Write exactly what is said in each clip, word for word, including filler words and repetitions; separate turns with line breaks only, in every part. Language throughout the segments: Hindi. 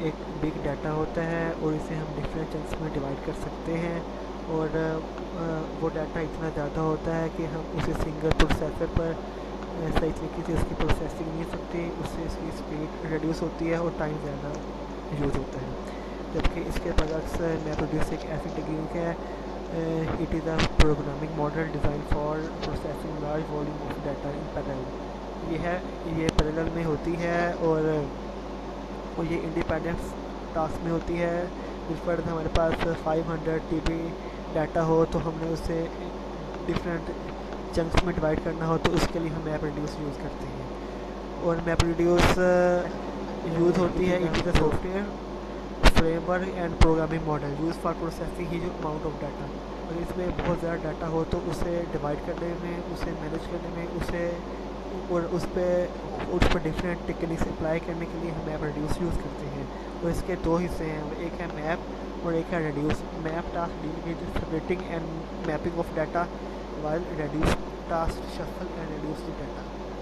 एक बिग डाटा होता है और इसे हम डिफरेंट चंक्स में डिवाइड कर सकते हैं और वो डाटा इतना ज़्यादा होता है कि हम उसे सिंगल प्रोसेसर पर सही तरीके से उसकी प्रोसेसिंग नहीं हो सकती, उससे इसकी स्पीड रिड्यूस होती है और टाइम ज़्यादा यूज़ होता है। जबकि इसके बरक्स मैप्रोड्यूस एक ऐसी टेक्निक है, it is a programming model design for processing large volume of data in parallel. ये है ये पैरेलल में होती है और, और ये इंडिपेंडेंस टास्क में होती है। जिस पर हमारे पास five hundred T B data हो तो हमने उसे डिफरेंट चंक्स में डिवाइड करना हो तो उसके लिए हम मैप रिड्यूस यूज़ करते हैं। और मैप रिड्यूस यूज़ होती है, it is a software framework and programming model use for processing huge amount of data. और इसमें बहुत ज़्यादा डाटा हो तो उसे डिवाइड करने में, उसे मैनेज करने में, उसे और उस पर उस पर डिफरेंट टेक्निक्स अप्लाई करने के लिए हम मैप रिड्यूस यूज़ करते हैं। और इसके दो हिस्से हैं, एक है मैप और एक है reduce. Map task deal with separating and mapping of data, while reduce task shuffle and reduce the data.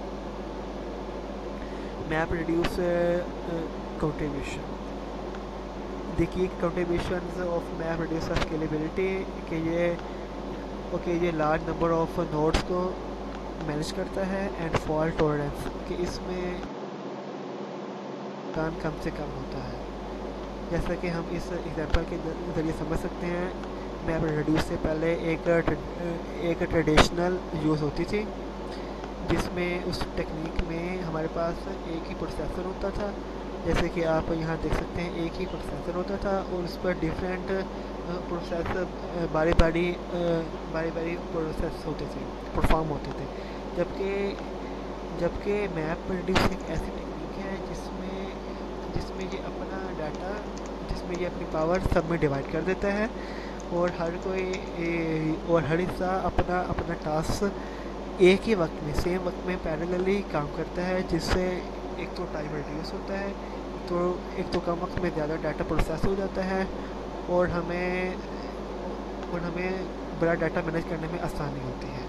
Map reduce contribution. देखिए contribution of map reduce scalability कि ये ओके ये लार्ज नंबर ऑफ नोड्स को मैनेज करता है एंड फॉल्ट टॉलरेंस कि इसमें काम कम से कम होता है। जैसा कि हम इस एग्जांपल के ज़रिए समझ सकते हैं, मैप रिड्यूस से पहले एक एक ट्रेडिशनल यूज़ होती थी जिसमें उस टेक्निक में हमारे पास एक ही प्रोसेसर होता था। जैसे कि आप यहाँ देख सकते हैं एक ही प्रोसेसर होता था और उस पर डिफरेंट प्रोसेसर बारी बारी बारी बारी प्रोसेस होते थे, परफॉर्म होते थे। जबकि जबकि मैप रिड्यूस एक ऐसी टेक्निक है जिसमें जिसमें ये अपना डाटा जिसमें ये अपनी पावर सब में डिवाइड कर देता है और हर कोई और हर हिस्सा अपना अपना टास्क एक ही वक्त में सेम वक्त में पैरेलली काम करता है, जिससे एक तो टाइम रिड्यूस होता है, तो एक तो कम वक्त में ज़्यादा डाटा प्रोसेस हो जाता है और हमें और हमें बड़ा डाटा मैनेज करने में आसानी होती है।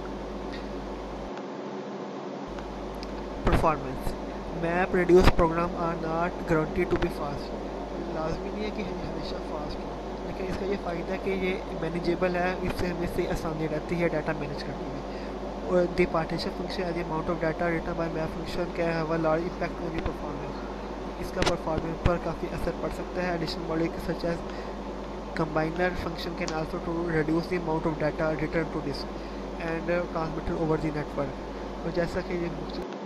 Performance. Map reduce program are not guaranteed to be fast. लाजमी नहीं है कि हमेशा फास्ट हो, लेकिन इसका ये फ़ायदा है कि ये मैनेजेबल है, इससे हमें से आसानी रहती है डाटा मैनेज करने में। और the partition function as amount of data return by map function can have a large impact on the performance. इसका परफॉर्मेंस पर काफ़ी असर पड़ सकता है। Additional module such as combiner function can also to reduce the amount of data return to disk and transmitted over the network. और जैसा कि ये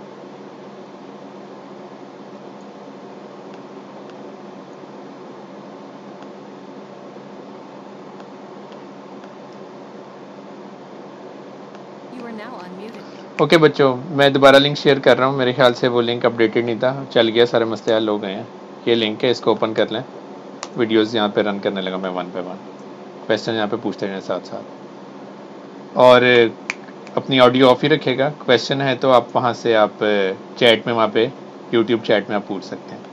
ओके okay बच्चों, मैं दोबारा लिंक शेयर कर रहा हूँ। मेरे ख्याल से वो लिंक अपडेटेड नहीं था, चल गया, सारे मसले हल हो गए हैं। ये लिंक है, इसको ओपन कर लें। वीडियोस यहाँ पे रन करने लगा मैं वन पे वन, क्वेश्चन यहाँ पे पूछते रहें साथ साथ। और अपनी ऑडियो ऑफ ही रखिएगा। क्वेश्चन है तो आप वहाँ से आप चैट में, वहाँ पे यूट्यूब चैट में आप पूछ सकते हैं।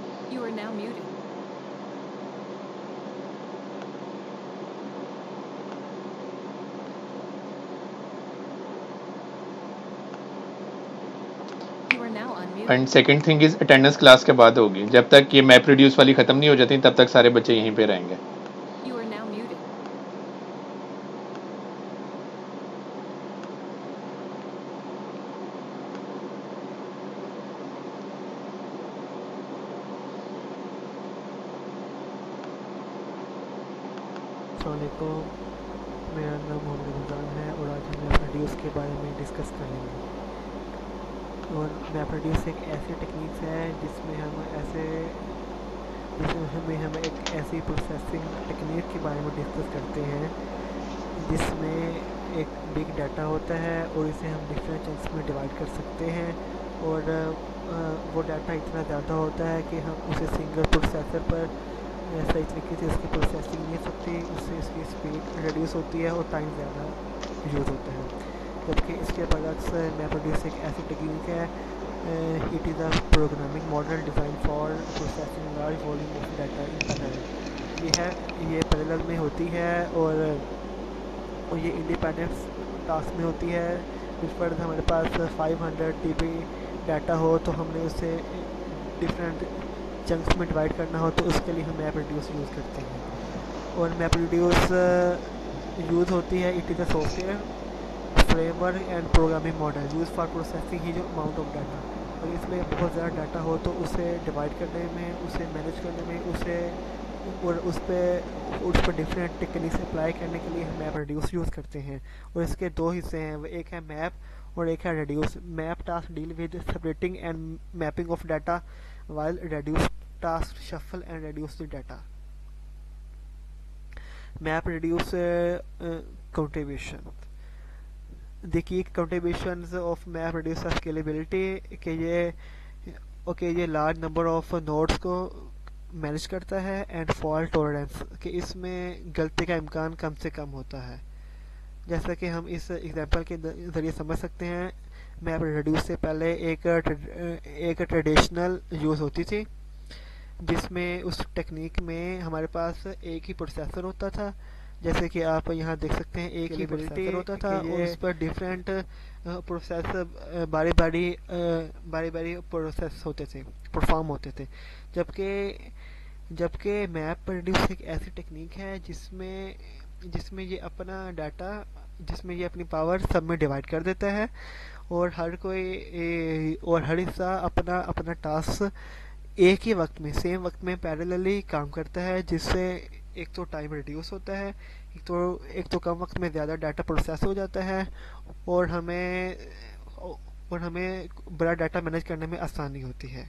And second thing is attendance class के बाद होगी। जब तक ये मैप रिड्यूस वाली ख़त्म नहीं हो जाती तब तक सारे बच्चे यहीं पे रहेंगे।
अस्सलामुअलैकुम, मेरा नाम मोहम्मद रमज़ान है और आज हम मैप रिड्यूस के बारे में डिस्कस करेंगे। और मैप रिड्यूस एक ऐसी टेक्निक्स है जिसमें हम ऐसे जिसमें हमें हम एक ऐसी प्रोसेसिंग टेक्निक के बारे में डिस्कस करते हैं जिसमें एक बिग डाटा होता है और इसे हम डिफरेंट चंक्स में डिवाइड कर सकते हैं और वो डाटा इतना ज़्यादा होता है कि हम उसे सिंगल प्रोसेसर पर सही तरीके से उसकी प्रोसेसिंग नहीं हो सकती, उससे इसकी स्पीड रिड्यूस होती है और टाइम ज़्यादा यूज़ होता है। जबकि इसके बरक्स मैप रिड्यूस एक ऐसी टेक्निक है, it is a programming model design for processing large volume of data in parallel. ये है ये पैरेलल में होती है और, और ये इंडिपेंडेंस टास्क में होती है। जिस पर हमारे पास five hundred T B data हो तो हमने उसे डिफरेंट चंक्स में डिवाइड करना हो तो उसके लिए हम मैप रिड्यूस यूज़ करते हैं। और मैप रिड्यूस यूज़ होती है, it is a software framework and programming model use for processing ही जो अमाउंट ऑफ डाटा। और इसमें बहुत ज़्यादा डाटा हो तो उसे डिवाइड करने में, उसे मैनेज करने में, उसे और उस पर उस पर डिफरेंट टेक्निक्स अप्लाई करने के लिए हम मैप रिड्यूस यूज़ करते हैं। और इसके दो हिस्से हैं, एक है मैप और एक है reduce. Map task deal with separating and mapping of data while reduce task shuffle and reduce the data. Map reduce uh, uh, contribution. The key contributions of map reduce scalability कि ये ओके okay, ये लार्ज नंबर ऑफ नोड्स को मैनेज करता है एंड फॉल्ट टॉलरेंस कि इसमें गलती का इम्कान कम से कम होता है। जैसा कि हम इस एग्जांपल के ज़रिए समझ सकते हैं, मैप रिड्यूस से पहले एक एक ट्रेडिशनल यूज़ होती थी जिसमें उस टेक्निक में हमारे पास एक ही प्रोसेसर होता था। जैसे कि आप यहाँ देख सकते हैं एक ही प्रोसेसर होता था और उस पर डिफरेंट प्रोसेसर बारी बारी बारी बारी प्रोसेस होते थे, परफॉर्म होते थे। जबकि जबकि मैप रिड्यूस एक ऐसी टेक्निक है जिसमें जिसमें ये अपना डाटा जिसमें ये अपनी पावर सब में डिवाइड कर देता है और हर कोई ए, और हर हिस्सा अपना अपना टास्क एक ही वक्त में सेम वक्त में पैरेलली काम करता है, जिससे एक तो टाइम रिड्यूस होता है, एक तो एक तो कम वक्त में ज़्यादा डाटा प्रोसेस हो जाता है और हमें और हमें बड़ा डाटा मैनेज करने में आसानी होती है।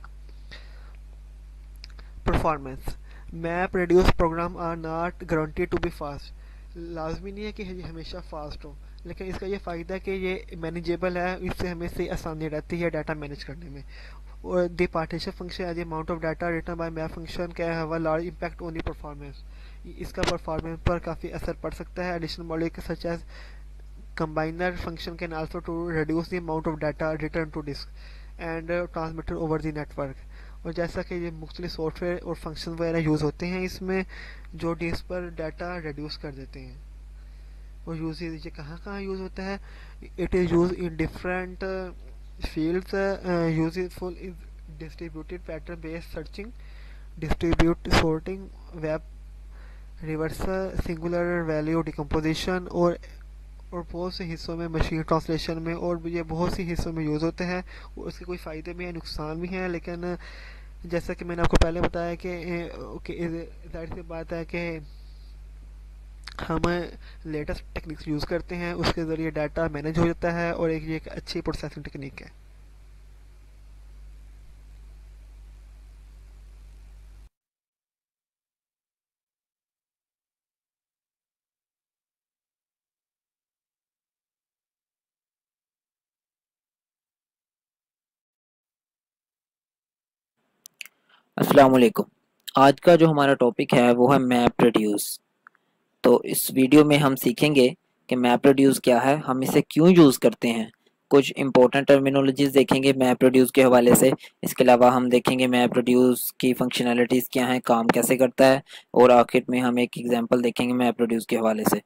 Performance map reduce program are not guaranteed to be fast. लाजमी नहीं है कि ये हमेशा फास्ट हो, लेकिन इसका ये फ़ायदा है कि ये मैनेजेबल है, इससे हमें से आसानी रहती है डाटा मैनेज करने में। और the partition function as amount of data return by map function can have a large impact on the performance. इसका परफॉर्मेंस पर काफ़ी असर पड़ सकता है। Additional module such as combiner function can also to reduce the amount of data return to disk and transmitted over the network. और जैसा कि ये मुख्तलिफ सॉफ्टवेयर और फंक्शन वगैरह यूज़ होते हैं इसमें जो डिस्क पर डाटा रिड्यूस कर देते हैं। और यूज ये कहाँ कहाँ यूज़ होता है? It is use in different fields, useful is distributed pattern based searching, distribute sorting, web reversal, singular value decomposition और और बहुत से हिस्सों में मशीन ट्रांसलेशन में, और ये बहुत सी हिस्सों में यूज़ होते हैं। उसके कोई फ़ायदे भी हैं, नुकसान भी हैं, लेकिन जैसा कि मैंने आपको पहले बताया कि जाहिर सी बात है कि हम लेटेस्ट टेक्निक्स यूज़ करते हैं, उसके ज़रिए डाटा मैनेज हो जाता है और एक ये एक अच्छी प्रोसेसिंग टेक्निक है।
अस्सलाम वालेकुम। आज का जो हमारा टॉपिक है वो है मैप रिड्यूस। तो इस वीडियो में हम सीखेंगे कि मैप रिड्यूस क्या है, हम इसे क्यों यूज़ करते हैं, कुछ इंपॉर्टेंट टर्मिनोलॉजीज देखेंगे मैप रिड्यूस के हवाले से। इसके अलावा हम देखेंगे मैप रिड्यूस की फंक्शनैलिटीज़ क्या हैं, काम कैसे करता है, और आखिर में हम एक एग्जांपल देखेंगे मैप रिड्यूस के हवाले से।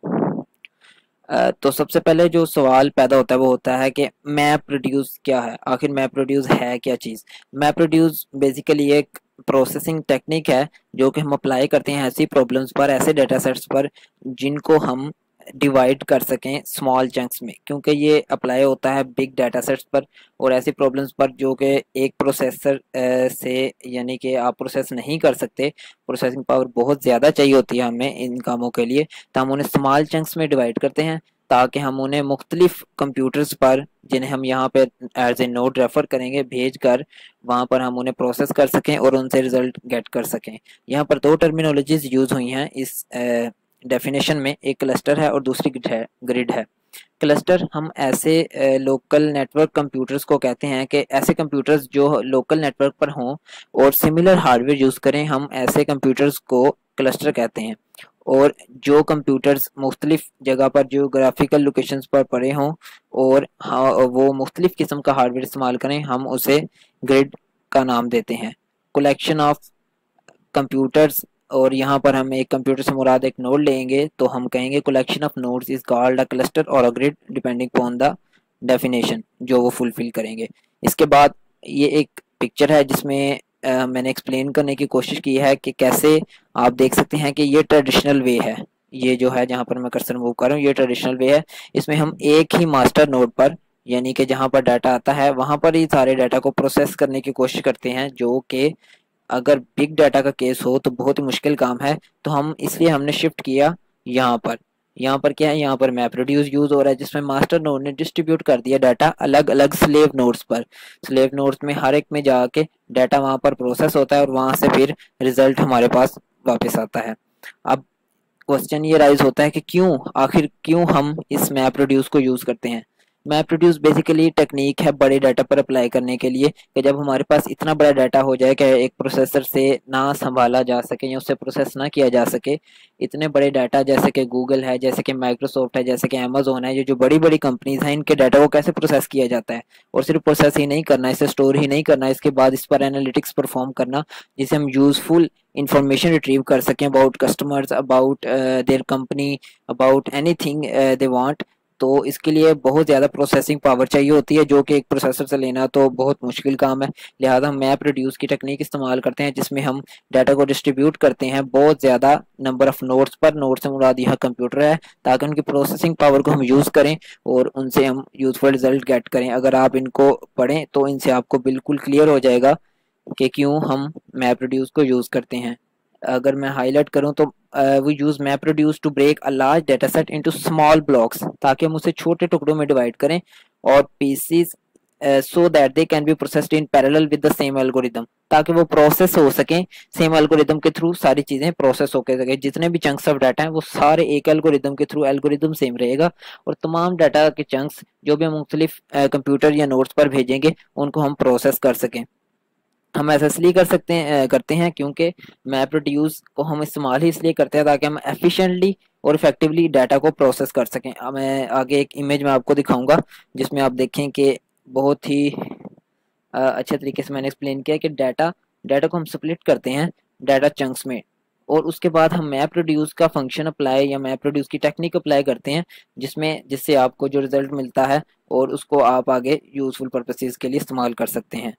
तो सबसे पहले जो सवाल पैदा होता है वो होता है कि मैप रिड्यूस क्या है, आखिर मैप रिड्यूस है क्या चीज़। मैप रिड्यूस बेसिकली एक प्रोसेसिंग टेक्निक है जो कि हम अप्लाई करते हैं ऐसी प्रॉब्लम्स पर, ऐसे डेटा सेट्स पर जिनको हम डिवाइड कर सकें स्मॉल चंक्स में, क्योंकि ये अप्लाई होता है बिग डाटा सेट्स पर और ऐसी प्रॉब्लम्स पर जो कि एक प्रोसेसर से यानी कि आप प्रोसेस नहीं कर सकते, प्रोसेसिंग पावर बहुत ज़्यादा चाहिए होती है हमें इन कामों के लिए, तो हम उन्हें स्मॉल चंक्स में डिवाइड करते हैं ताकि हम उन्हें मुख्तलिफ कंप्यूटर्स पर, जिन्हें हम यहाँ पे एज ए नोड रेफ़र करेंगे, भेज कर वहाँ पर हम उन्हें प्रोसेस कर सकें और उनसे रिज़ल्ट गेट कर सकें। यहाँ पर दो टर्मिनोलॉजीज़ यूज़ हुई हैं इस डेफिनेशन में, एक क्लस्टर है और दूसरी ग्रिड है ग्रिड है क्लस्टर हम ऐसे लोकल नेटवर्क कंप्यूटर्स को कहते हैं कि ऐसे कंप्यूटर्स जो लोकल नेटवर्क पर हों और सिमिलर हार्डवेयर यूज़ करें, हम ऐसे कंप्यूटर्स को क्लस्टर कहते हैं। और जो कंप्यूटर्स मुख्तलिफ जगह पर जियोग्राफिकल लोकेशंस पर पड़े हों और हाँ वो मुख्तलिफ किस्म का हार्डवेयर इस्तेमाल करें, हम उसे ग्रिड का नाम देते हैं। कलेक्शन ऑफ कंप्यूटर्स, और यहाँ पर हम एक कंप्यूटर से मुराद एक नोड लेंगे तो हम कहेंगे collection of nodes is called a cluster और a grid depending upon the definition जो वो फुलफिल करेंगे। इसके बाद ये एक पिक्चर है जिसमें आ, मैंने एक्सप्लेन करने की कोशिश की है कि कैसे आप देख सकते हैं कि ये ट्रेडिशनल वे है। ये जो है जहाँ पर मैं कर्सर मूव कर रहा हूँ ये ट्रेडिशनल वे है। इसमें हम एक ही मास्टर नोड पर यानी कि जहाँ पर डाटा आता है वहाँ पर ही सारे डाटा को प्रोसेस करने की कोशिश करते हैं, जो कि अगर बिग डाटा का केस हो तो बहुत ही मुश्किल काम है। तो हम इसलिए हमने शिफ्ट किया यहाँ पर। यहाँ पर क्या है, यहाँ पर मैप रिड्यूस यूज हो रहा है जिसमें मास्टर नोड ने डिस्ट्रीब्यूट कर दिया डाटा अलग अलग स्लेव नोड्स पर। स्लेव नोड्स में हर एक में जाके डाटा वहाँ पर प्रोसेस होता है और वहाँ से फिर रिजल्ट हमारे पास वापस आता है। अब क्वेश्चन ये राइज होता है कि क्यों, आखिर क्यों हम इस मैप रिड्यूस को यूज करते हैं। मैप रिड्यूस बेसिकली टेक्निक है बड़े डाटा पर अप्लाई करने के लिए कि जब हमारे पास इतना बड़ा डाटा हो जाए कि एक प्रोसेसर से ना संभाला जा सके या उससे प्रोसेस ना किया जा सके, इतने बड़े डाटा जैसे कि गूगल है, जैसे कि माइक्रोसॉफ्ट है, जैसे कि अमेजोन है, ये जो बड़ी बड़ी कंपनीज हैं इनके डाटा को कैसे प्रोसेस किया जाता है। और सिर्फ प्रोसेस ही नहीं करना, इसे स्टोर ही नहीं करना, इसके बाद इस पर एनालिटिक्स परफॉर्म करना जिसे हम यूजफुल इंफॉर्मेशन रिट्रीव कर सकें about customers, about their company, about anything they want. तो इसके लिए बहुत ज़्यादा प्रोसेसिंग पावर चाहिए होती है जो कि एक प्रोसेसर से लेना तो बहुत मुश्किल काम है। लिहाजा हम मैप रिड्यूस की टेक्निक इस्तेमाल करते हैं जिसमें हम डाटा को डिस्ट्रीब्यूट करते हैं बहुत ज़्यादा नंबर ऑफ नोड्स पर। नोड से मुराद यह कंप्यूटर है ताकि उनकी प्रोसेसिंग पावर को हम यूज़ करें और उनसे हम यूजफुल रिजल्ट गेट करें। अगर आप इनको पढ़ें तो इनसे आपको बिल्कुल क्लियर हो जाएगा कि क्यों हम मैप रिड्यूस को यूज़ करते हैं। अगर मैं हाईलाइट करूं तो we use map reduce to break a large data set into small blocks, ताकि हम उसे छोटे टुकड़ों में डिवाइड करें और pieces so that they can be processed in parallel with the same algorithm, ताकि वो प्रोसेस हो सकें सेम एल्गोरिदम के थ्रू, सारी चीज़ें प्रोसेस होकर सके। जितने भी चंक्स ऑफ डाटा हैं वो सारे एक एल्गोरिदम के थ्रू, एल्गोरिदम सेम रहेगा और तमाम डाटा के चंक्स जो भी हम मुख्तलिफ कंप्यूटर या नोड्स पर भेजेंगे उनको हम प्रोसेस कर सकें। हम ऐसा इसलिए कर सकते हैं करते हैं क्योंकि मैप रिड्यूस को हम इस्तेमाल ही इसलिए करते हैं ताकि हम एफिशिएंटली और इफेक्टिवली डाटा को प्रोसेस कर सकें। मैं आगे एक इमेज में आपको दिखाऊंगा जिसमें आप देखें कि बहुत ही अच्छे तरीके से मैंने एक्सप्लेन किया कि डाटा डाटा को हम स्प्लिट करते हैं डाटा चंक्स में और उसके बाद हम मैप रिड्यूस का फंक्शन अप्लाई या मैप रिड्यूस की टेक्निक अप्लाई करते हैं जिसमें जिससे आपको जो रिजल्ट मिलता है और उसको आप आगे यूजफुल पर्पसेस के लिए इस्तेमाल कर सकते हैं।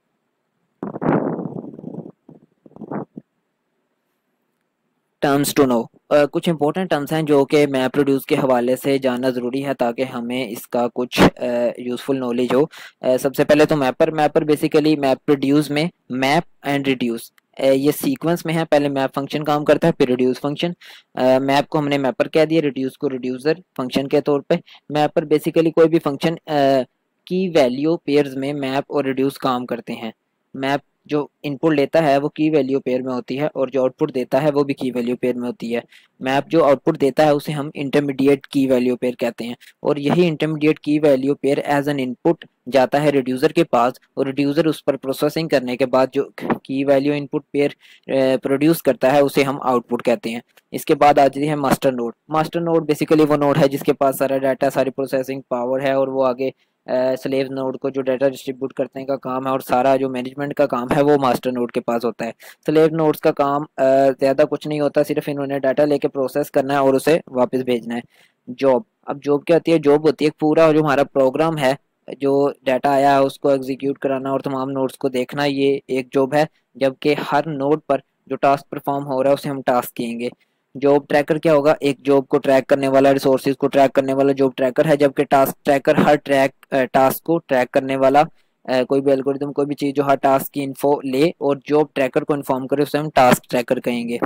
टर्म्स टू नो, कुछ इंपॉर्टेंट टर्म्स हैं जो कि मैप रिड्यूस के हवाले से जानना ज़रूरी है ताकि हमें इसका कुछ यूज़फुल नॉलेज हो। uh, सबसे पहले तो mapper mapper basically map reduce में मैप एंड रिड्यूस ये सीक्वेंस में है। पहले मैप फंक्शन काम करता है फिर रिड्यूस फंक्शन। मैप को हमने मैपर कह दिया, रिड्यूस को रिड्यूसर फंक्शन के तौर पे। मैपर बेसिकली कोई भी फंक्शन की वैल्यू पेयर्स में मैप और रिड्यूस काम करते हैं। मैप जो इनपुट लेता है वो की वैल्यू पेयर में होती है और जो आउटपुट देता है वो भी की वैल्यू पेयर में होती है। मैप जो आउटपुट देता है उसे हम इंटरमीडिएट की वैल्यू पेयर कहते हैं और यही intermediate key value pair as an input जाता है रिड्यूसर के पास और रिड्यूसर उस पर प्रोसेसिंग करने के बाद जो की वैल्यू इनपुट पेयर प्रोड्यूस करता है उसे हम आउटपुट कहते हैं। इसके बाद आ जाती है master node. Master node basically वो नोड है जिसके पास सारा डाटा, सारी प्रोसेसिंग पावर है और वो आगे स्लेव uh, नोड को जो डाटा डिस्ट्रीब्यूट करने का काम है और सारा जो मैनेजमेंट का काम है वो मास्टर नोड के पास होता है। स्लेव नोड्स का काम uh, ज़्यादा कुछ नहीं होता, सिर्फ इन्होंने डाटा लेके प्रोसेस करना है और उसे वापस भेजना है। जॉब, अब जॉब क्या होती है? जॉब होती है पूरा जो हमारा प्रोग्राम है, जो डाटा आया है उसको एग्जीक्यूट कराना और तमाम नोड्स को देखना, ये एक जॉब है। जबकि हर नोड पर जो टास्क परफॉर्म हो रहा है उसे हम टास्क कहेंगे। जॉब ट्रैकर क्या होगा? एक जॉब को ट्रैक करने वाला, रिसोर्सेज को ट्रैक करने वाला जॉब ट्रैकर है। जबकि टास्क ट्रैकर हर ट्रैक टास्क को ट्रैक करने वाला, कोई भी एल्गोरिथम, कोई भी चीज़ जो हर टास्क की इन्फो ले और जॉब ट्रैकर को इन्फॉर्म करे उसे हम टास्क ट्रैकर कहेंगे।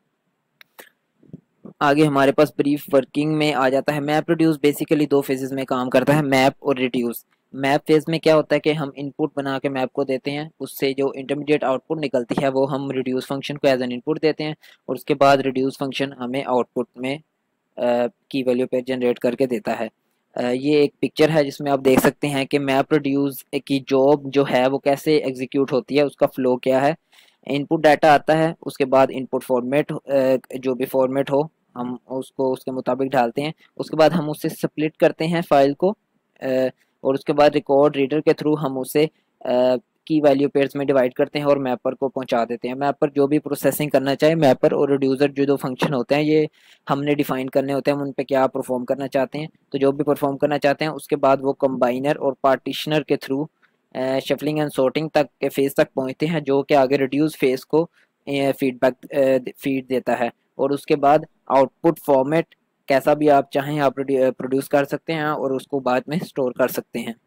आगे हमारे पास ब्रीफ वर्किंग में आ जाता है। मैप रिड्यूस बेसिकली दो फेजेस में काम करता है, मैप और रिड्यूस। मैप फेज में क्या होता है कि हम इनपुट बना के मैप को देते हैं, उससे जो इंटरमीडिएट आउटपुट निकलती है वो हम रिड्यूस फंक्शन को एज एन इनपुट देते हैं और उसके बाद रिड्यूस फंक्शन हमें आउटपुट में की वैल्यू पे जनरेट करके देता है। uh, ये एक पिक्चर है जिसमें आप देख सकते हैं कि मैप रिड्यूस की जॉब जो है वो कैसे एग्जीक्यूट होती है, उसका फ्लो क्या है। इनपुट डाटा आता है, उसके बाद इनपुट फॉर्मेट, जो भी फॉर्मेट हो हम उसको उसके मुताबिक डालते हैं। उसके बाद हम उसे स्प्लिट करते हैं फाइल को और उसके बाद रिकॉर्ड रीडर के थ्रू हम उसे की वैल्यू पेयर्स में डिवाइड करते हैं और मैपर को पहुंचा देते हैं। मैपर जो भी प्रोसेसिंग करना चाहे, मैपर और रिड्यूसर जो दो फंक्शन होते हैं ये हमने डिफाइन करने होते हैं, हम उन पे क्या परफॉर्म करना चाहते हैं। तो जो भी परफॉर्म करना चाहते हैं उसके बाद वो कंबाइनर और पार्टीशनर के थ्रू शफलिंग एंड सॉर्टिंग तक के फेज तक पहुंचते हैं, जो कि आगे रिड्यूस फेज को फीडबैक फीड देता है। और उसके बाद आउटपुट फॉर्मेट कैसा भी आप चाहें आप प्रोड्यूस कर सकते हैं और उसको बाद में स्टोर कर सकते हैं।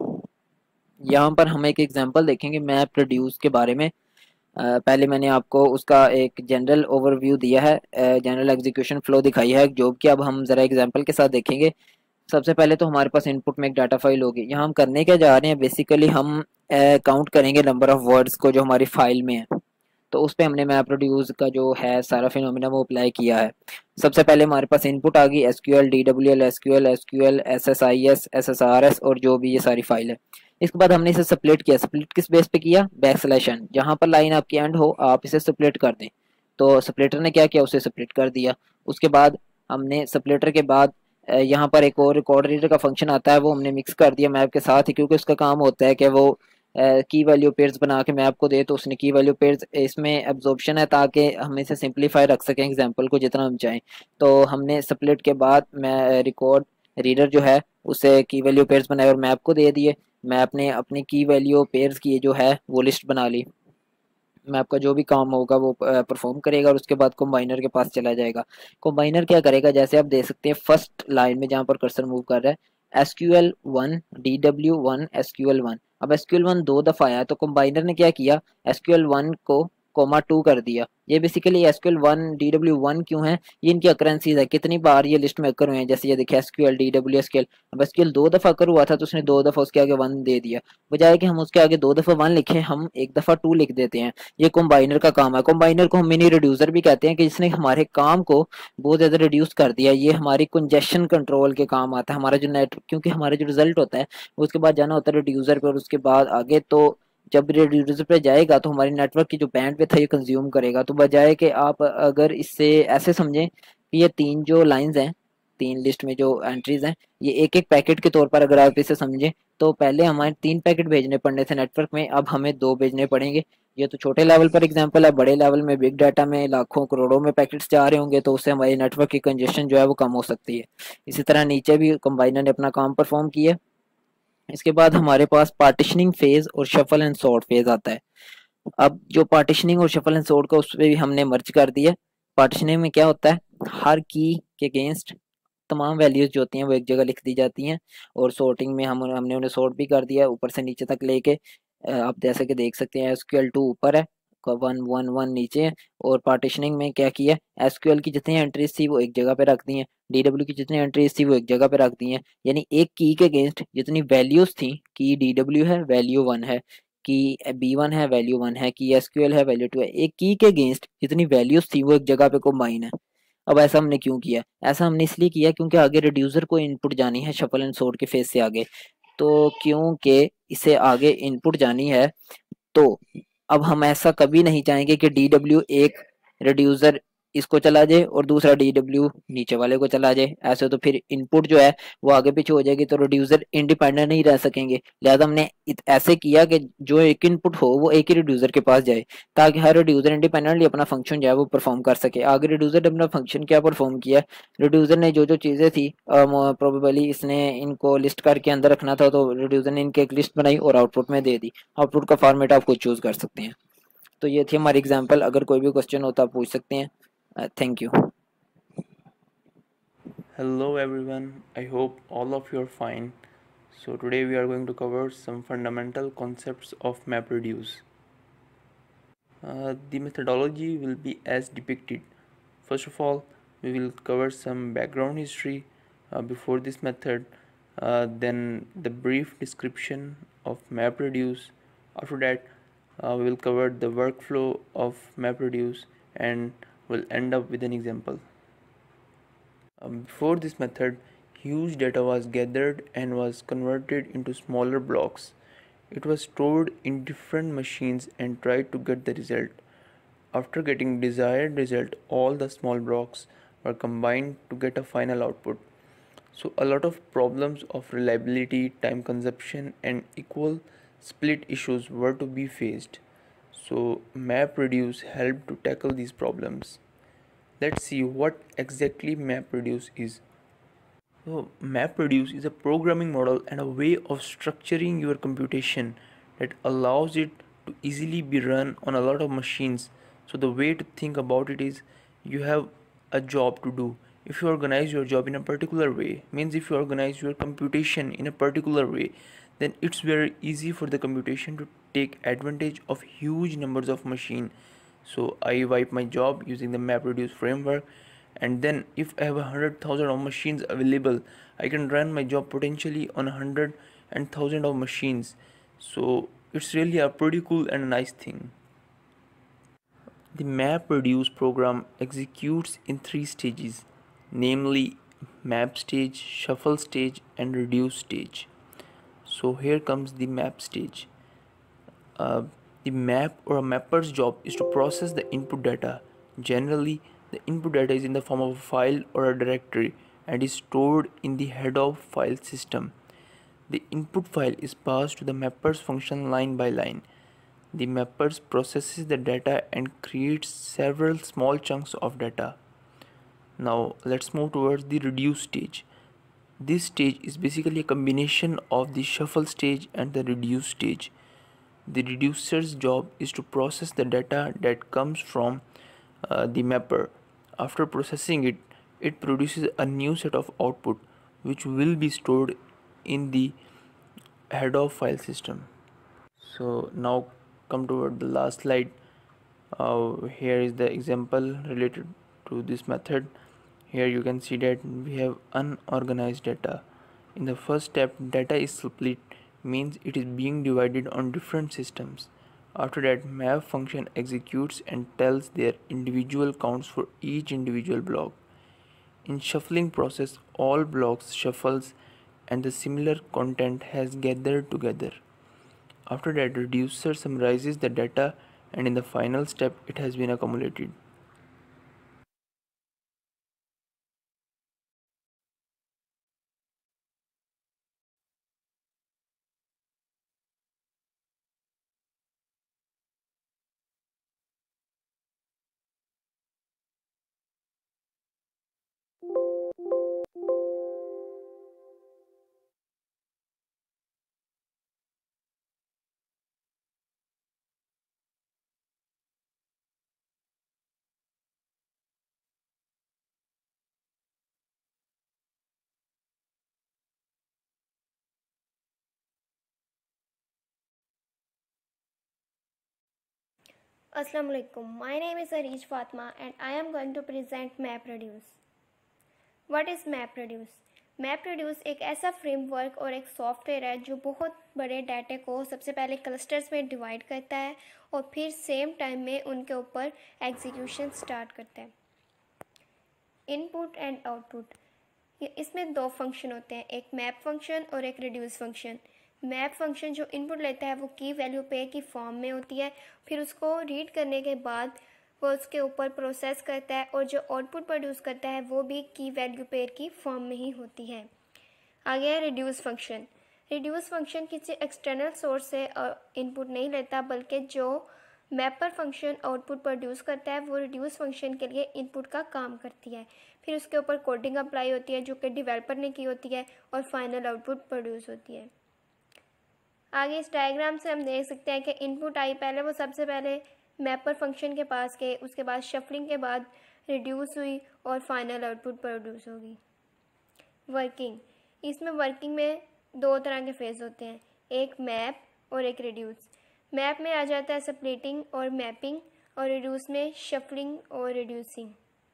यहाँ पर हम एक एग्जांपल देखेंगे मैप प्रोड्यूस के बारे में। Uh, पहले मैंने आपको उसका एक जनरल ओवरव्यू दिया है, जनरल एग्जीक्यूशन फ्लो दिखाई है जॉब की। अब हम ज़रा एग्जांपल के साथ देखेंगे। सबसे पहले तो हमारे पास इनपुट में एक डाटा फाइल होगी। यहाँ हम करने क्या जा रहे हैं, बेसिकली हम काउंट uh, करेंगे नंबर ऑफ वर्ड्स को जो हमारी फाइल में है। तो उस पर हमने मैप प्रोड्यूस का जो है सारा फिनोमिना वो अप्लाई किया है। सबसे पहले हमारे पास इनपुट आ गई S Q L, D W L, S Q L, S Q L, S S I S, S S R S और जो भी ये सारी फाइल है। इसके बाद हमने इसे स्प्लिट किया। स्प्लिट किस बेस पे किया, बैक स्लैश एन, जहाँ पर लाइन आपकी एंड हो आप इसे स्प्लिट कर दें। तो स्प्लिटर ने क्या किया, उसे स्प्लिट कर दिया। उसके बाद हमने स्प्लिटर के बाद यहाँ पर एक और रिकॉर्ड रीडर का फंक्शन आता है, वो हमने मिक्स कर दिया मैप के साथ ही, क्योंकि उसका काम होता है कि वो की वैल्यू पेयर्स बना के मैप को दे। तो उसने की वैल्यू पेयर्स इसमें एब्जॉर्प्शन है ताकि हम इसे सिंपलीफाई रख सकें एग्जांपल को जितना हम चाहें। तो हमने स्प्लिट के बाद मैं रिकॉर्ड रीडर जो है उसे की वैल्यू पेयर्स बनाए और मैप को दे दिए। मैप ने अपनी की वैल्यू पेयर्स की जो है वो लिस्ट बना ली। मैप का जो भी काम होगा वो परफॉर्म करेगा और उसके बाद कंबाइनर के पास चला जाएगा। कंबाइनर क्या करेगा, जैसे आप देख सकते हैं फर्स्ट लाइन में जहाँ पर कर्सर मूव कर रहा है S Q L one, D W one, S Q L one. अब एस क्यू एल वन दो दफ़ा आया तो कंबाइनर ने क्या किया, एस क्यू एल वन को कोमा टू कर दिया। ये basically S Q L one, D W one क्यों है, ये इनकी अकरेंसीज है, कितनी बार ये लिस्ट में अकर हुए हैं। जैसे ये देखिए S Q L, D W, S Q L. अब एस क्यू एल दो दफ़ा अकर हुआ था तो उसने दो दफ़ा उसके आगे वन दे दिया। बजाय कि हम उसके आगे दो दफ़ा वन लिखें हम एक दफ़ा टू लिख देते हैं। ये कंबाइनर का काम है। कंबाइनर को हम मिनी रिड्यूसर भी कहते हैं कि जिसने हमारे काम को बहुत ज़्यादा रिड्यूस कर दिया। ये हमारी कंजेशन कंट्रोल के काम आता है। हमारा जो नेट, क्योंकि हमारा जो रिजल्ट होता है उसके बाद जाना होता है रिड्यूसर पर और उसके बाद आगे, तो जब रिड्यूसर पे जाएगा तो हमारी नेटवर्क की जो बैंडविड्थ है ये कंज्यूम करेगा। तो बजाय कि आप अगर इससे ऐसे समझें कि ये तीन जो लाइंस हैं, तीन लिस्ट में जो एंट्रीज हैं, ये एक एक पैकेट के तौर पर अगर आप इसे समझें तो पहले हमारे तीन पैकेट भेजने पड़ने थे नेटवर्क में, अब हमें दो भेजने पड़ेंगे। ये तो छोटे लेवल पर एग्जांपल है। बड़े लेवल में बिग डाटा में लाखों करोड़ों में पैकेट्स जा रहे होंगे तो उससे हमारी नेटवर्क की कंजेशन जो है वो कम हो सकती है। इसी तरह नीचे भी कंबाइनर ने अपना काम परफॉर्म किया। इसके बाद हमारे पास पार्टीशनिंग फेज और शफल एंड सॉर्ट फेज आता है। अब जो पार्टीशनिंग और शफल एंड सॉर्ट का उस पर भी हमने मर्ज कर दिया। पार्टीशनिंग में क्या होता है, हर की के अगेंस्ट तमाम वैल्यूज जो होती हैं वो एक जगह लिख दी जाती हैं। और सॉर्टिंग में हम हमने उन्हें सॉर्ट भी कर दिया ऊपर से नीचे तक लेके। आप जैसे कि देख सकते हैं एस क्यू एल टू ऊपर है, वन वन वन नीचे है। और पार्टीशनिंग में क्या किया, एस क्यू एल की जितनी एंट्रीज थी वो एक जगह पे रख दी हैं, डी डब्ल्यू की जितनी एंट्रीज थी वो एक जगह पे रख दी हैं। यानी एक की के अगेंस्ट जितनी वैल्यूज थी, की डी डब्ल्यू है वैल्यू वन है, की बी वन है वैल्यू वन है, की एस क्यू एल है वैल्यू टू है, एक की के अगेंस्ट जितनी वैल्यूज थी वो एक जगह पे कंबाइन है। अब ऐसा हमने क्यों किया, ऐसा हमने इसलिए किया क्योंकि आगे रिड्यूसर को इनपुट जानी है शफल एंड सॉर्ट के फेज से आगे। तो क्योंकि इसे आगे इनपुट जानी है तो अब हम ऐसा कभी नहीं चाहेंगे कि डी डब्ल्यू एक रिड्यूसर इसको चला जाए और दूसरा डी डब्ल्यू नीचे वाले को चला जाए। ऐसे तो फिर इनपुट जो है वो आगे पीछे हो जाएगी तो रिड्यूसर इंडिपेंडेंट नहीं रह सकेंगे। लिहाजा हमने ऐसे किया कि जो एक इनपुट हो वो एक ही रिड्यूसर के पास जाए ताकि हर रिड्यूसर इंडिपेंडेंटली अपना फंक्शन जो है वो परफॉर्म कर सके। आगे रिड्यूसर ने अपना फंक्शन क्या परफॉर्म किया, रिड्यूसर ने जो जो चीज़ें थी प्रोबेबली इसने इनको लिस्ट करके अंदर रखना था तो रिड्यूसर ने इनकी एक लिस्ट बनाई और आउटपुट में दे दी। आउटपुट का फॉर्मेट आप खुद चूज कर सकते हैं। तो ये थी हमारी एग्जांपल। अगर कोई भी क्वेश्चन हो तो आप पूछ सकते हैं। Thank you.
Hello everyone, I hope all of you are fine. So today we are going to cover some fundamental concepts of MapReduce. Uh, the methodology will be as depicted. First of all, we will cover some background history uh, before this method, uh, then the brief description of MapReduce. After that, uh, we will cover the workflow of MapReduce and we'll end up with an example. Um, before this method, huge data was gathered and was converted into smaller blocks. It was stored in different machines and tried to get the result. After getting desired result, all the small blocks were combined to get a final output. So a lot of problems of reliability, time consumption and equal split issues were to be faced. So MapReduce helped to tackle these problems. Let's see what exactly MapReduce is. So MapReduce is a programming model and a way of structuring your computation that allows it to easily be run on a lot of machines. So the way to think about it is, you have a job to do. If you organize your job in a particular way, means if you organize your computation in a particular way, then it's very easy for the computation to take advantage of huge numbers of machine. So I wipe my job using the MapReduce framework, and then if I have a hundred thousand of machines available, I can run my job potentially on a hundred and thousand of machines. So it's really a pretty cool and a nice thing. The MapReduce program executes in three stages, namely map stage, shuffle stage, and reduce stage. So here comes the map stage. Uh, the map or a mapper's job is to process the input data. Generally, the input data is in the form of a file or a directory and is stored in the head of file system. The input file is passed to the mapper's function line by line. The mappers processes the data and creates several small chunks of data. Now let's move towards the reduce stage. This stage is basically a combination of the shuffle stage and the reduce stage. The reducer's job is to process the data that comes from uh, the mapper. After processing it, it produces a new set of output which will be stored in the head of file system. So now come toward the last slide. Uh, here is the example related to this method. Here you can see that we have unorganized data. In the first step, data is split, means it is being divided on different systems. After that, map function executes and tells their individual counts for each individual block. In shuffling process, all blocks shuffles and the similar content has gathered together. After that, reducer summarizes the data, and in the final step it has been accumulated.
Assalamu alaikum. My name is Arish Fatma and I am going to present MapReduce. What is MapReduce? MapReduce एक ऐसा फ्रेमवर्क और एक सॉफ्टवेयर है जो बहुत बड़े डाटे को सबसे पहले क्लस्टर्स में डिवाइड करता है और फिर सेम टाइम में उनके ऊपर एग्जीक्यूशन स्टार्ट करता है। इनपुट एंड आउटपुट, इसमें दो फंक्शन होते हैं, एक मैप फंक्शन और एक रिड्यूस फंक्शन। मैप फंक्शन जो इनपुट लेता है वो की वैल्यू पेयर की फॉर्म में होती है, फिर उसको रीड करने के बाद वो उसके ऊपर प्रोसेस करता है और जो आउटपुट प्रोड्यूस करता है वो भी की वैल्यू पेयर की फॉर्म में ही होती है। आगे है रिड्यूस फंक्शन। रिड्यूस फंक्शन किसी एक्सटर्नल सोर्स से इनपुट नहीं लेता, बल्कि जो मैपर फंक्शन आउटपुट प्रोड्यूस करता है वो रिड्यूस फंक्शन के लिए इनपुट का काम करती है। फिर उसके ऊपर कोडिंग अप्लाई होती है जो कि डेवलपर ने की होती है और फाइनल आउटपुट प्रोड्यूस होती है। आगे इस डायग्राम से हम देख सकते हैं कि इनपुट आई, पहले वो सबसे पहले मैपर फंक्शन के पास गए, उसके बाद शफलिंग के बाद रिड्यूस हुई और फाइनल आउटपुट प्रोड्यूस होगी। वर्किंग, इसमें वर्किंग में दो तरह के फेज होते हैं, एक मैप और एक रिड्यूस। मैप में आ जाता है स्प्लिटिंग और मैपिंग और रिड्यूस में शफलिंग और रिड्यूसिंग।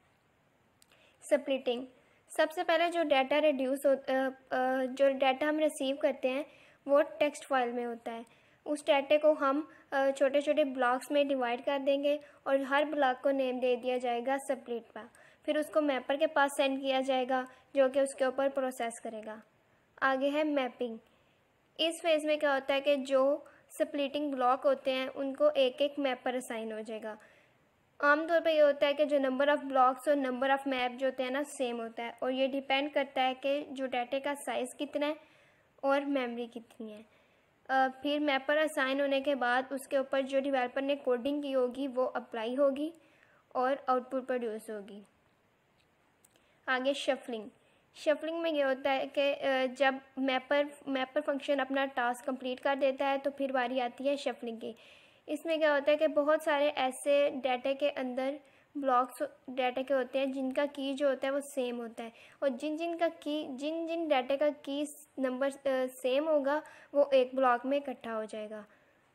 स्प्लिटिंग, सबसे पहले जो डाटा रिड्यूस हो जो डाटा हम रिसीव करते हैं वो टेक्स्ट फाइल में होता है। उस डाटे को हम छोटे छोटे ब्लॉक्स में डिवाइड कर देंगे और हर ब्लॉक को नेम दे दिया जाएगा स्प्लिट का। फिर उसको मैपर के पास सेंड किया जाएगा जो कि उसके ऊपर प्रोसेस करेगा। आगे है मैपिंग। इस फेज़ में क्या होता है कि जो स्प्लिटिंग ब्लॉक होते हैं उनको एक एक मैपर असाइन हो जाएगा। आमतौर पर ये होता है कि जो नंबर ऑफ़ ब्लॉक्स और नंबर ऑफ़ मैप जो होते हैं ना सेम होता है, और ये डिपेंड करता है कि जो डाटे का साइज़ कितना है और मेमोरी कितनी है। uh, फिर मैपर असाइन होने के बाद उसके ऊपर जो डेवलपर ने कोडिंग की होगी वो अप्लाई होगी और आउटपुट प्रोड्यूस होगी। आगे शफलिंग। शफलिंग में ये होता है कि जब मैपर मैपर फंक्शन अपना टास्क कंप्लीट कर देता है तो फिर बारी आती है शफलिंग की। इसमें क्या होता है कि बहुत सारे ऐसे डाटा के अंदर ब्लॉक्स डाटा के होते हैं जिनका की जो होता है वो सेम होता है, और जिन जिन का की जिन जिन डाटा का की नंबर सेम होगा वो एक ब्लॉक में इकट्ठा हो जाएगा।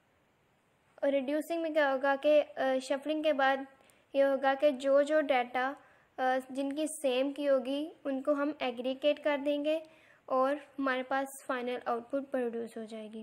और रिड्यूसिंग में क्या होगा कि शफलिंग के बाद ये होगा कि जो जो डाटा जिनकी सेम की होगी उनको हम एग्रीगेट कर देंगे और हमारे पास फाइनल आउटपुट प्रोड्यूस हो जाएगी।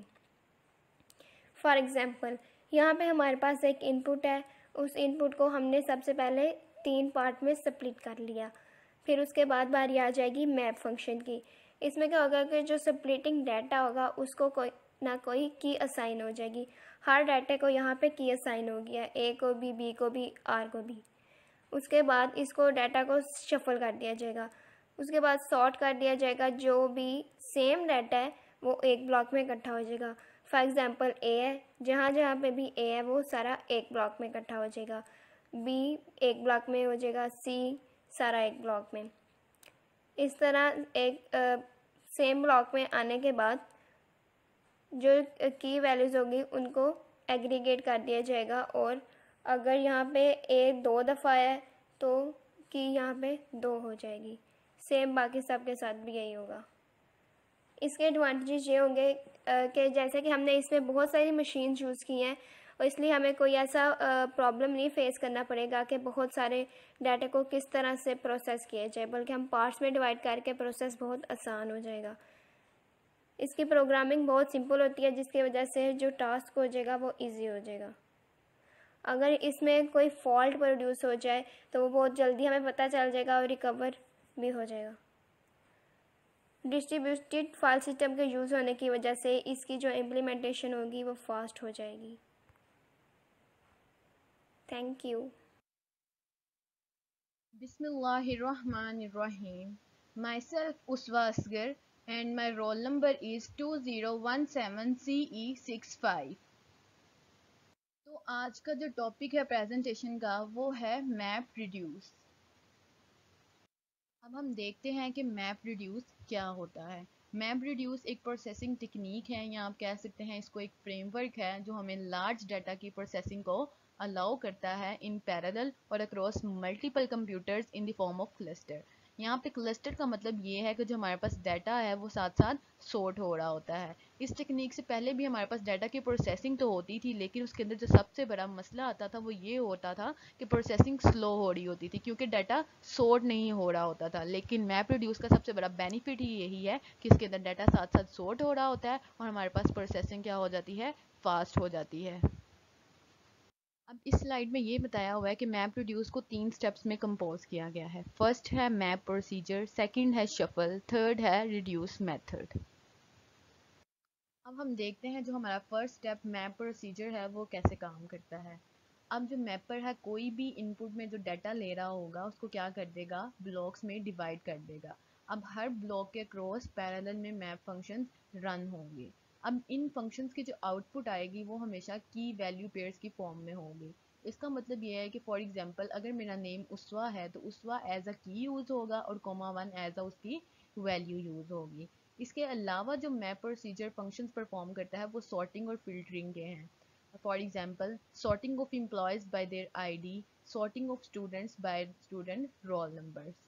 फॉर एग्ज़ाम्पल यहाँ पे हमारे पास एक इनपुट है, उस इनपुट को हमने सबसे पहले तीन पार्ट में स्प्लिट कर लिया, फिर उसके बाद बारी आ जाएगी मैप फंक्शन की। इसमें क्या होगा कि जो स्प्लिटिंग डाटा होगा उसको कोई ना कोई की असाइन हो जाएगी। हर डाटा को यहाँ पे की असाइन हो गया, ए को भी, बी को भी, आर को भी। उसके बाद इसको डाटा को शफल कर दिया जाएगा, उसके बाद सॉर्ट कर दिया जाएगा। जो भी सेम डाटा है वो एक ब्लॉक में इकट्ठा हो जाएगा। फॉर एग्ज़ाम्पल ए है, जहाँ जहाँ पे भी ए है वो सारा एक ब्लॉक में इकट्ठा हो जाएगा। बी एक ब्लॉक में हो जाएगा, सी सारा एक ब्लॉक में। इस तरह एक आ, सेम ब्लॉक में आने के बाद जो की वैल्यूज़ होगी उनको एग्रीगेट कर दिया जाएगा, और अगर यहाँ पे ए दो दफ़ा है तो की यहाँ पे दो हो जाएगी। सेम बाकी सब के साथ भी यही होगा। इसके एडवांटेजेस ये होंगे कि जैसे कि हमने इसमें बहुत सारी मशीन यूज़ की हैं और इसलिए हमें कोई ऐसा प्रॉब्लम नहीं फेस करना पड़ेगा कि बहुत सारे डाटा को किस तरह से प्रोसेस किया जाए, बल्कि हम पार्ट्स में डिवाइड करके प्रोसेस बहुत आसान हो जाएगा। इसकी प्रोग्रामिंग बहुत सिंपल होती है जिसकी वजह से जो टास्क हो जाएगा वो ईजी हो जाएगा। अगर इसमें कोई फॉल्ट प्रोड्यूस हो जाए तो वो बहुत जल्दी हमें पता चल जाएगा और रिकवर भी हो जाएगा। डिस्ट्रीब्यूटेड फाइल सिस्टम के यूज़ होने की वजह से इसकी जो इम्प्लीमेंटेशन होगी वो फास्ट हो जाएगी। Thank you.
Bismillahirrahmanirrahim. Myself Uswa Asgar and my roll number is two zero one seven C E six five. तो आज का जो टॉपिक है प्रेजेंटेशन का वो है मैप रिड्यूस। अब हम देखते हैं कि मैप रिड्यूस क्या होता है। मैप रिड्यूस एक प्रोसेसिंग टेक्निक है, या आप कह सकते हैं इसको एक फ्रेमवर्क है जो हमें लार्ज डाटा की प्रोसेसिंग को अलाउ करता है इन पैरेलल और across multiple computers in the form of cluster. यहाँ पे क्लस्टर का मतलब ये है कि जो हमारे पास डाटा है वो साथ साथ सॉर्ट हो रहा होता है। इस टेक्निक से पहले भी हमारे पास डाटा की प्रोसेसिंग तो होती थी, लेकिन उसके अंदर जो सबसे बड़ा मसला आता था वो ये होता था कि प्रोसेसिंग स्लो हो रही होती थी क्योंकि डाटा सॉर्ट नहीं हो रहा होता था। लेकिन मैप रिड्यूस का सबसे बड़ा बेनिफिट ही यही है कि इसके अंदर डाटा साथ साथ सॉर्ट हो रहा होता है और हमारे पास प्रोसेसिंग क्या हो जाती है, फास्ट हो जाती है। अब इस स्लाइड में ये बताया हुआ है कि मैप रिड्यूस को तीन स्टेप्स में कंपोज किया गया है। फर्स्ट है मैप प्रोसीजर, सेकंड है शफल, थर्ड है रिड्यूस मेथड। अब हम देखते हैं जो हमारा फर्स्ट स्टेप मैप प्रोसीजर है वो कैसे काम करता है। अब जो मैपर है कोई भी इनपुट में जो डाटा ले रहा होगा उसको क्या कर देगा, ब्लॉक्स में डिवाइड कर देगा। अब हर ब्लॉक के क्रॉस पैरेलल में मैप फंक्शंस रन होंगे। अब इन फंक्शंस की जो आउटपुट आएगी वो हमेशा की वैल्यू पेयर्स की फॉर्म में होगी। इसका मतलब ये है कि फॉर एग्जांपल अगर मेरा नेम उसवा है तो उसवा एज अ की यूज़ होगा और कोमा वन एज अ उसकी वैल्यू यूज़ होगी। इसके अलावा जो मैप प्रोसीजर फंक्शंस परफॉर्म करता है वो सॉर्टिंग और फिल्टरिंग के हैं। For example sorting of employees by their I D, sorting of students by student roll numbers।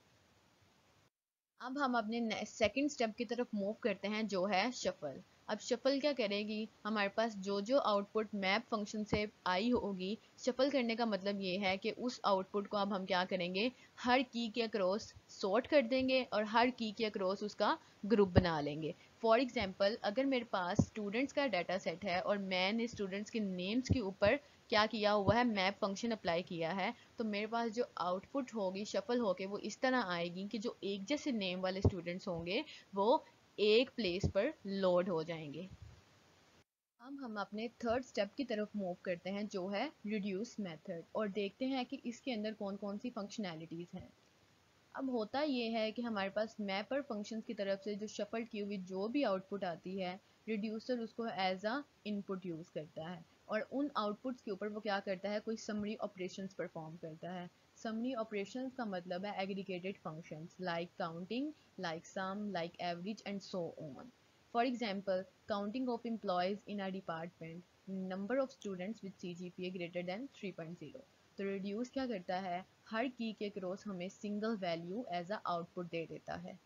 अब हम अपने सेकंड स्टेप की तरफ मूव करते हैं जो है शफल। अब शफल क्या करेगी, हमारे पास जो जो आउटपुट मैप फंक्शन से आई होगी, शफल करने का मतलब ये है कि उस आउटपुट को अब हम क्या करेंगे, हर की के अक्रॉस सॉर्ट कर देंगे और हर की के अक्रॉस उसका ग्रुप बना लेंगे। फॉर एग्जांपल अगर मेरे पास स्टूडेंट्स का डाटा सेट है और मैंने स्टूडेंट्स के नेम्स के ऊपर क्या किया हुआ है, मैप फंक्शन अप्लाई किया है, तो मेरे पास जो आउटपुट होगी शफल होके वो इस तरह आएगी कि जो एक जैसे नेम वाले स्टूडेंट्स होंगे वो एक प्लेस पर लोड हो जाएंगे। अब हम अपने थर्ड स्टेप की तरफ मूव करते हैं जो है रिड्यूस मेथड, और देखते हैं कि इसके अंदर कौन कौन सी फंक्शनैलिटीज़ हैं। अब होता ये है कि हमारे पास मैपर फंक्शंस की तरफ से जो शफल की हुई जो भी आउटपुट आती है, रिड्यूसर उसको एज अ इनपुट यूज़ करता है। और उन आउटपुट्स के ऊपर वो क्या करता है, कोई समरी ऑपरेशंस परफॉर्म करता है। समरी ऑपरेशंस का मतलब है aggregated functions like counting, like sum, like average and so on. For example, counting of employees in a department, number of students with CGPA greater than three point zero. तो रिड्यूस क्या करता है, हर की के क्रॉस हमें single value as a output दे देता है।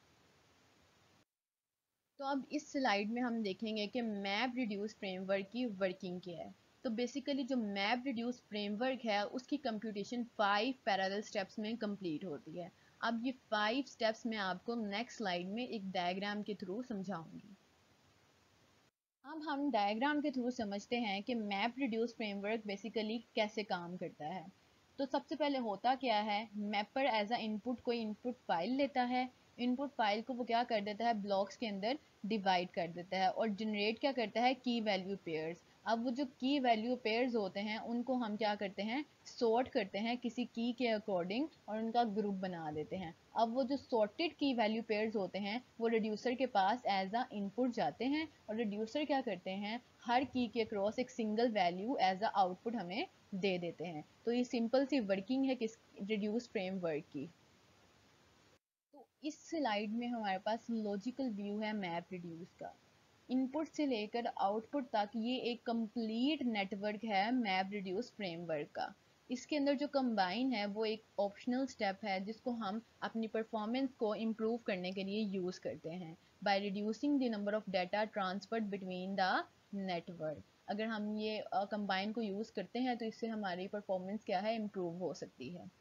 तो अब इस स्लाइड में हम देखेंगे कि मैप रिड्यूस फ्रेमवर्क की वर्किंग क्या है। तो बेसिकली जो मैप रिड्यूस फ्रेमवर्क है उसकी कंप्यूटेशन फाइव पैरेलल स्टेप्स में कंप्लीट होती है। अब ये फाइव स्टेप्स मैं आपको नेक्स्ट स्लाइड में एक डायग्राम के थ्रू समझाऊंगी। अब हम डायग्राम के थ्रू समझते हैं कि मैप रिड्यूस फ्रेमवर्क बेसिकली कैसे काम करता है। तो सबसे पहले होता क्या है, मैपर एज अ इनपुट कोई इनपुट फाइल लेता है, इनपुट फाइल को वो क्या कर देता है, ब्लॉक्स के अंदर डिवाइड कर देता है और जनरेट क्या करता है, की वैल्यू पेयर्स। अब वो जो की वैल्यू पेयर्स होते हैं उनको हम क्या करते हैं, सॉर्ट करते हैं किसी की के अकॉर्डिंग और उनका ग्रुप बना देते हैं। अब वो जो सॉर्टेड की वैल्यू पेयर्स होते हैं वो रिड्यूसर के पास एज अ इनपुट जाते हैं और रिड्यूसर क्या करते हैं, हर की के क्रॉस एक single value as a output हमें दे देते हैं। तो ये सिंपल सी वर्किंग है किस रिड्यूस फ्रेमवर्क की। तो इस स्लाइड में हमारे पास लॉजिकल व्यू है मैप रिड्यूस का। इनपुट से लेकर आउटपुट तक ये एक कंप्लीट नेटवर्क है मैप रिड्यूस फ्रेमवर्क का। इसके अंदर जो कंबाइन है वो एक ऑप्शनल स्टेप है जिसको हम अपनी परफॉर्मेंस को इम्प्रूव करने के लिए यूज़ करते हैं by reducing the number of data transferred between the network. अगर हम ये कंबाइन uh, को यूज़ करते हैं तो इससे हमारी परफॉर्मेंस क्या है, इम्प्रूव हो सकती है।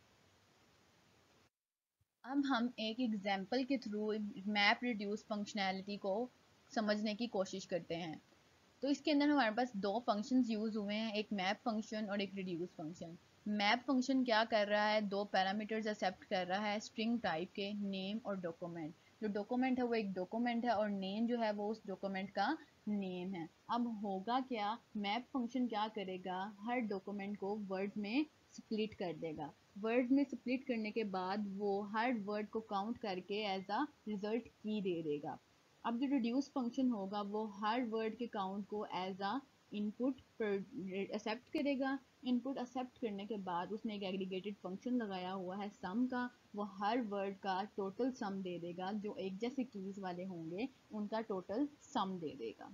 अब हम एक एग्जाम्पल के थ्रू मैप रिड्यूस फंक्शनैलिटी को समझने की कोशिश करते हैं। तो इसके अंदर हमारे पास दो फंक्शंस यूज हुए हैं, एक मैप फंक्शन और एक रिड्यूस फंक्शन। मैप फंक्शन क्या कर रहा है, दो पैरामीटर्स एक्सेप्ट कर रहा है स्ट्रिंग टाइप के, नेम और डॉक्यूमेंट। जो डॉक्यूमेंट है वो एक डॉक्यूमेंट है और नेम जो है वो उस डॉक्यूमेंट का नेम है। अब होगा क्या, मैप फंक्शन क्या करेगा, हर डॉक्यूमेंट को वर्ड में स्प्लिट कर देगा। वर्ड में स्प्लिट करने के बाद वो हर वर्ड को काउंट करके एज अ रिजल्ट की दे देगा। अब जो रिड्यूस फंक्शन होगा वो हर वर्ड के काउंट को एज अ इनपुट एक्सेप्ट करेगा। इनपुट एक्सेप्ट करने के बाद उसने एक एग्रीगेटेड फंक्शन लगाया हुआ है सम का, वो हर वर्ड का टोटल सम दे देगा, जो एक जैसे कीज वाले होंगे उनका टोटल सम दे देगा।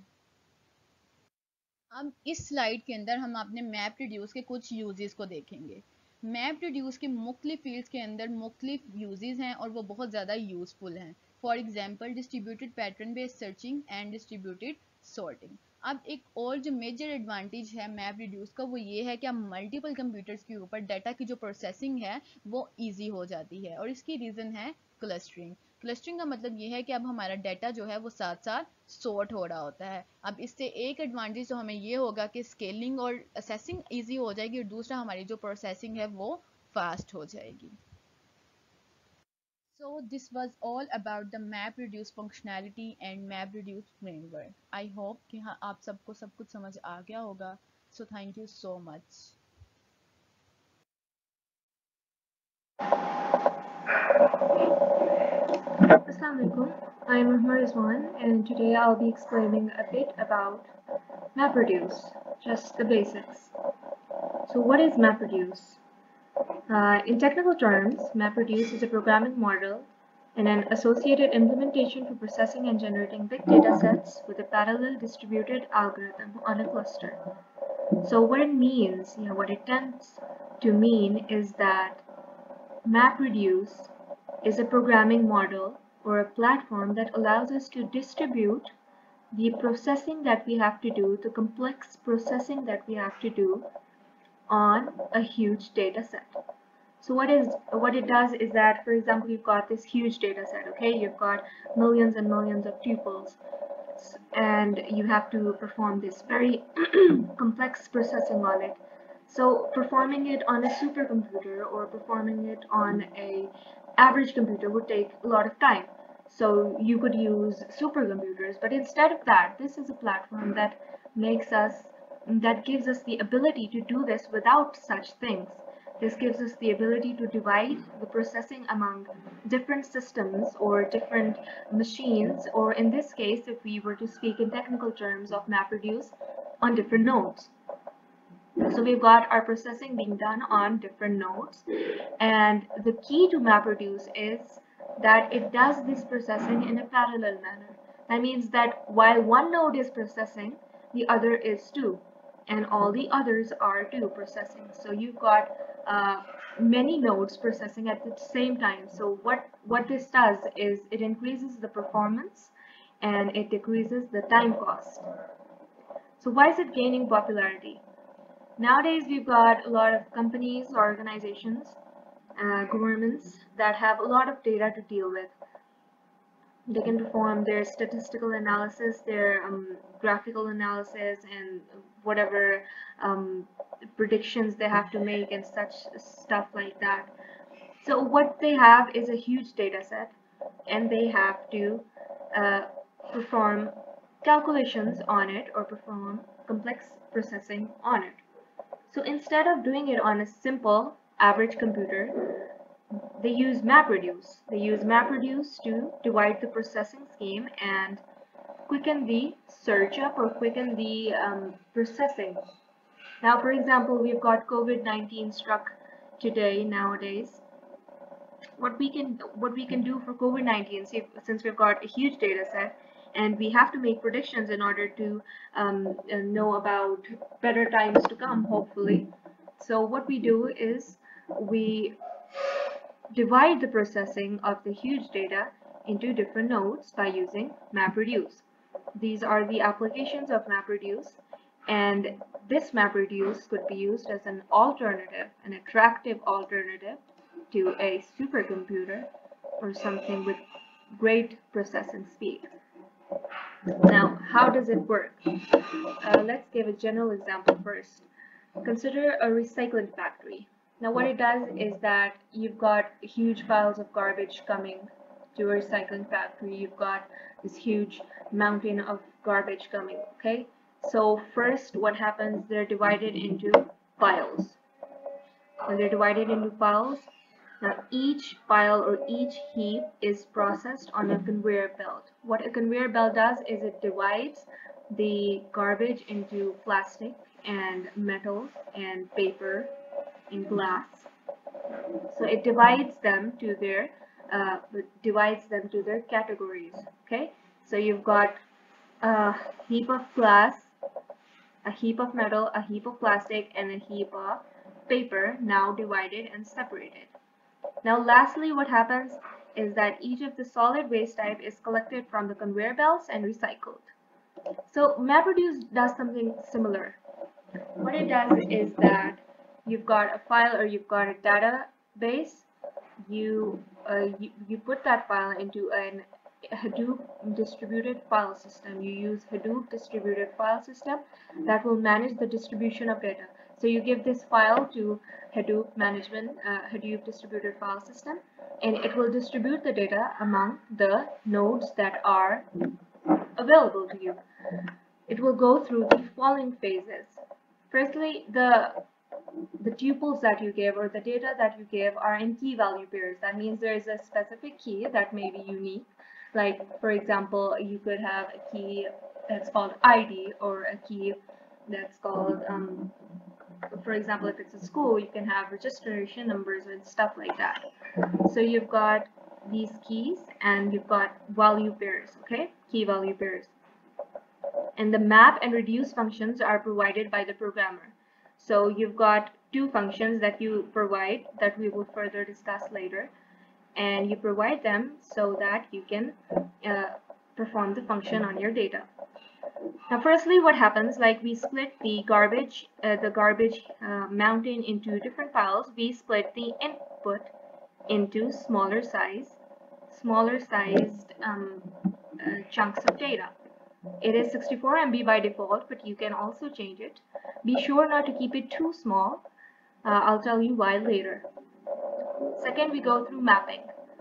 अब इस स्लाइड के अंदर हम अपने मैप रिड्यूस के कुछ यूजेस को देखेंगे। मैप रिड्यूस के मुख्तलिफ फील्ड्स के अंदर मुख्तलिफ यूजेस हैं और वो बहुत ज़्यादा यूजफुल हैं। For example distributed pattern based searching and distributed sorting. अब एक और जो मेजर एडवांटेज है मैप रिड्यूस का वो ये है कि अब मल्टीपल कंप्यूटर्स के ऊपर डाटा की जो प्रोसेसिंग है वो ईजी हो जाती है और इसकी रीज़न है क्लस्टरिंग। क्लस्टरिंग का मतलब ये है कि अब हमारा डाटा जो है वो साथ साथ सॉर्ट हो रहा होता है। अब इससे एक एडवांटेज तो हमें ये होगा कि स्केलिंग और असेसिंग इजी हो जाएगी और दूसरा हमारी जो प्रोसेसिंग है वो फास्ट हो जाएगी। So this was all about the MapReduce functionality and MapReduce framework. I hope कि हाँ आप सबको सब कुछ समझ आ गया होगा। So thank you so much.
Assalamualaikum, I am Rahma Rizwan and today I'll be explaining a bit about MapReduce, just the basics. So what is MapReduce? Uh, in technical terms, MapReduce is a programming model and an associated implementation for processing and generating big data sets with a parallel distributed algorithm on a cluster. So what it means, you know, what it tends to mean is that MapReduce is a programming model or a platform that allows us to distribute the processing that we have to do, the complex processing that we have to do on a huge data set. So what is what it does is that, for example, you've got this huge data set, okay? You've got millions and millions of tuples, and you have to perform this very complex processing on it. So performing it on a supercomputer or performing it on a average computer would take a lot of time. So you could use supercomputers, but instead of that, this is a platform that makes us that gives us the ability to do this without such things. This gives us the ability to divide the processing among different systems or different machines, or in this case, if we were to speak in technical terms of MapReduce, on different nodes. So we've got our processing being done on different nodes, and the key to MapReduce is that it does this processing in a parallel manner. That means that while one node is processing, the other is too, and all the others are too processing. So you've got uh, many nodes processing at the same time. So what, what this does is it increases the performance and it decreases the time cost. So why is it gaining popularity? Nowadays, we've got a lot of companies, organizations, uh, governments that have a lot of data to deal with. They can perform their statistical analysis, their um, graphical analysis, and whatever um, predictions they have to make and such stuff like that. So what they have is a huge data set, and they have to uh, perform calculations on it or perform complex processing on it. So instead of doing it on a simple average computer, they use MapReduce. They use MapReduce to divide the processing scheme and quicken the search up or quicken the um, processing. Now, for example, we've got COVID nineteen struck today nowadays. What we can what we can do for COVID nineteen, since we've got a huge data set, and we have to make predictions in order to um, know about better times to come, hopefully. So what we do is we divide the processing of the huge data into different nodes by using MapReduce. These are the applications of MapReduce, and this MapReduce could be used as an alternative, an attractive alternative to a supercomputer or something with great processing speed. Now, how does it work? Uh, let's give a general example first. Consider a recycling factory. Now, what it does is that you've got huge piles of garbage coming to a recycling factory. You've got this huge mountain of garbage coming, okay? So first, what happens, they're divided into piles. When they're divided into piles, now each pile or each heap is processed on a conveyor belt. What a conveyor belt does is it divides the garbage into plastic and metal and paper and glass. So it divides them to their uh, divides them to their categories. Okay, so you've got a heap of glass, a heap of metal, a heap of plastic, and a heap of paper, now divided and separated. Now lastly, what happens is that each of the solid waste type is collected from the conveyor belts and recycled. So MapReduce does something similar. What it does is that you've got a file or you've got a database, you, uh, you, you put that file into an Hadoop distributed file system. You use Hadoop distributed file system that will manage the distribution of data. So you give this file to Hadoop management, uh, Hadoop distributed file system, and it will distribute the data among the nodes that are available to you. It will go through the following phases. Firstly, the the tuples that you give or the data that you give are in key value pairs. That means there is a specific key that may be unique. Like, for example, you could have a key that's called I D or a key that's called, um, for example, if it's a school, you can have registration numbers and stuff like that. So you've got these keys and you've got value pairs, okay? Key value pairs. And the map and reduce functions are provided by the programmer. So you've got two functions that you provide that we will further discuss later, and you provide them so that you can uh, perform the function on your data. Now firstly, what happens, like we split the garbage uh, the garbage uh, mountain into different piles. We split the input into smaller size smaller sized um, uh, chunks of data. It is sixty-four M B by default, but you can also change it. Be sure not to keep it too small. Uh, I'll tell you why later. Second, we go through mapping.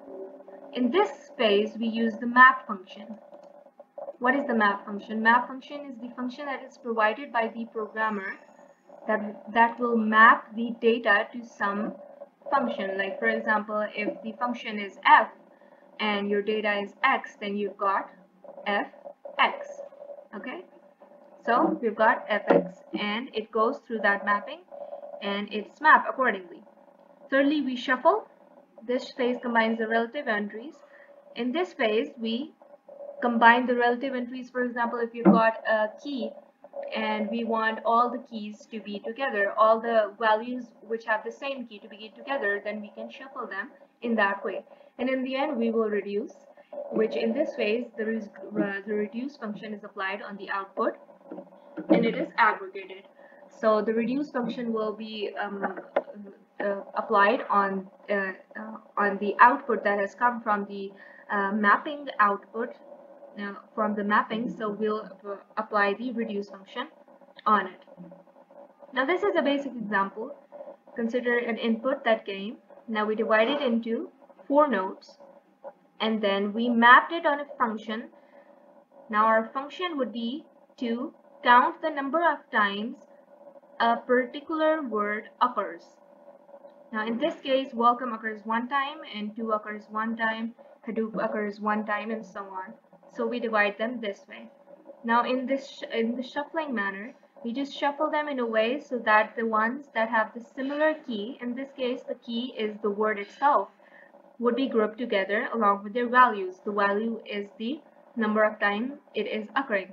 In this phase, we use the map function. What is the map function? Map function is the function that is provided by the programmer that, that will map the data to some function. Like, for example, if the function is f and your data is x, then you've got f x. Okay, So we've got f(x) and it goes through that mapping and it's mapped accordingly. Thirdly, we shuffle. This phase combines the relative entries. In this phase, we combine the relative entries. For example, if you've got a key and we want all the keys to be together, all the values which have the same key to be together, then we can shuffle them in that way. And in the end, we will reduce, which in this phase, the, res uh, the reduce function is applied on the output and it is aggregated. So the reduce function will be um, uh, applied on uh, uh, on the output that has come from the uh, mapping output uh, from the mapping. So we'll uh, apply the reduce function on it. Now this is a basic example. Consider an input that came. Now we divide it into four nodes and then we mapped it on a function. Now our function would be to count the number of times a particular word occurs. Now in this case, welcome occurs one time and to occurs one time, Hadoop occurs one time, and so on. So we divide them this way. Now in this in the shuffling manner, we just shuffle them in a way so that the ones that have the similar key, in this case the key is the word itself, would be grouped together along with their values. The value is the number of times it is occurring.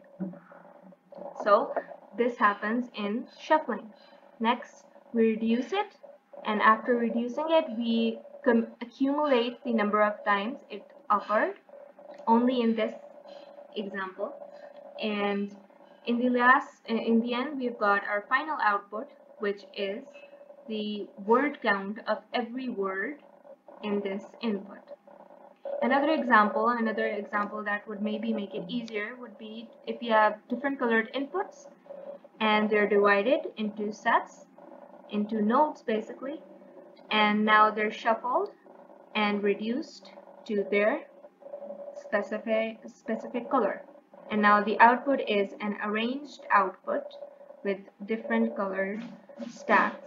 So this happens in shuffling. Next, we reduce it, and after reducing it, we accumulate the number of times it occurred, only in this example. And in the last, in the end, we've got our final output, which is the word count of every word in this input. Another example, another example that would maybe make it easier would be if you have different colored inputs and they're divided into sets, into nodes basically, and now they're shuffled and reduced to their specific specific color. And now the output is an arranged output with different colored stacks.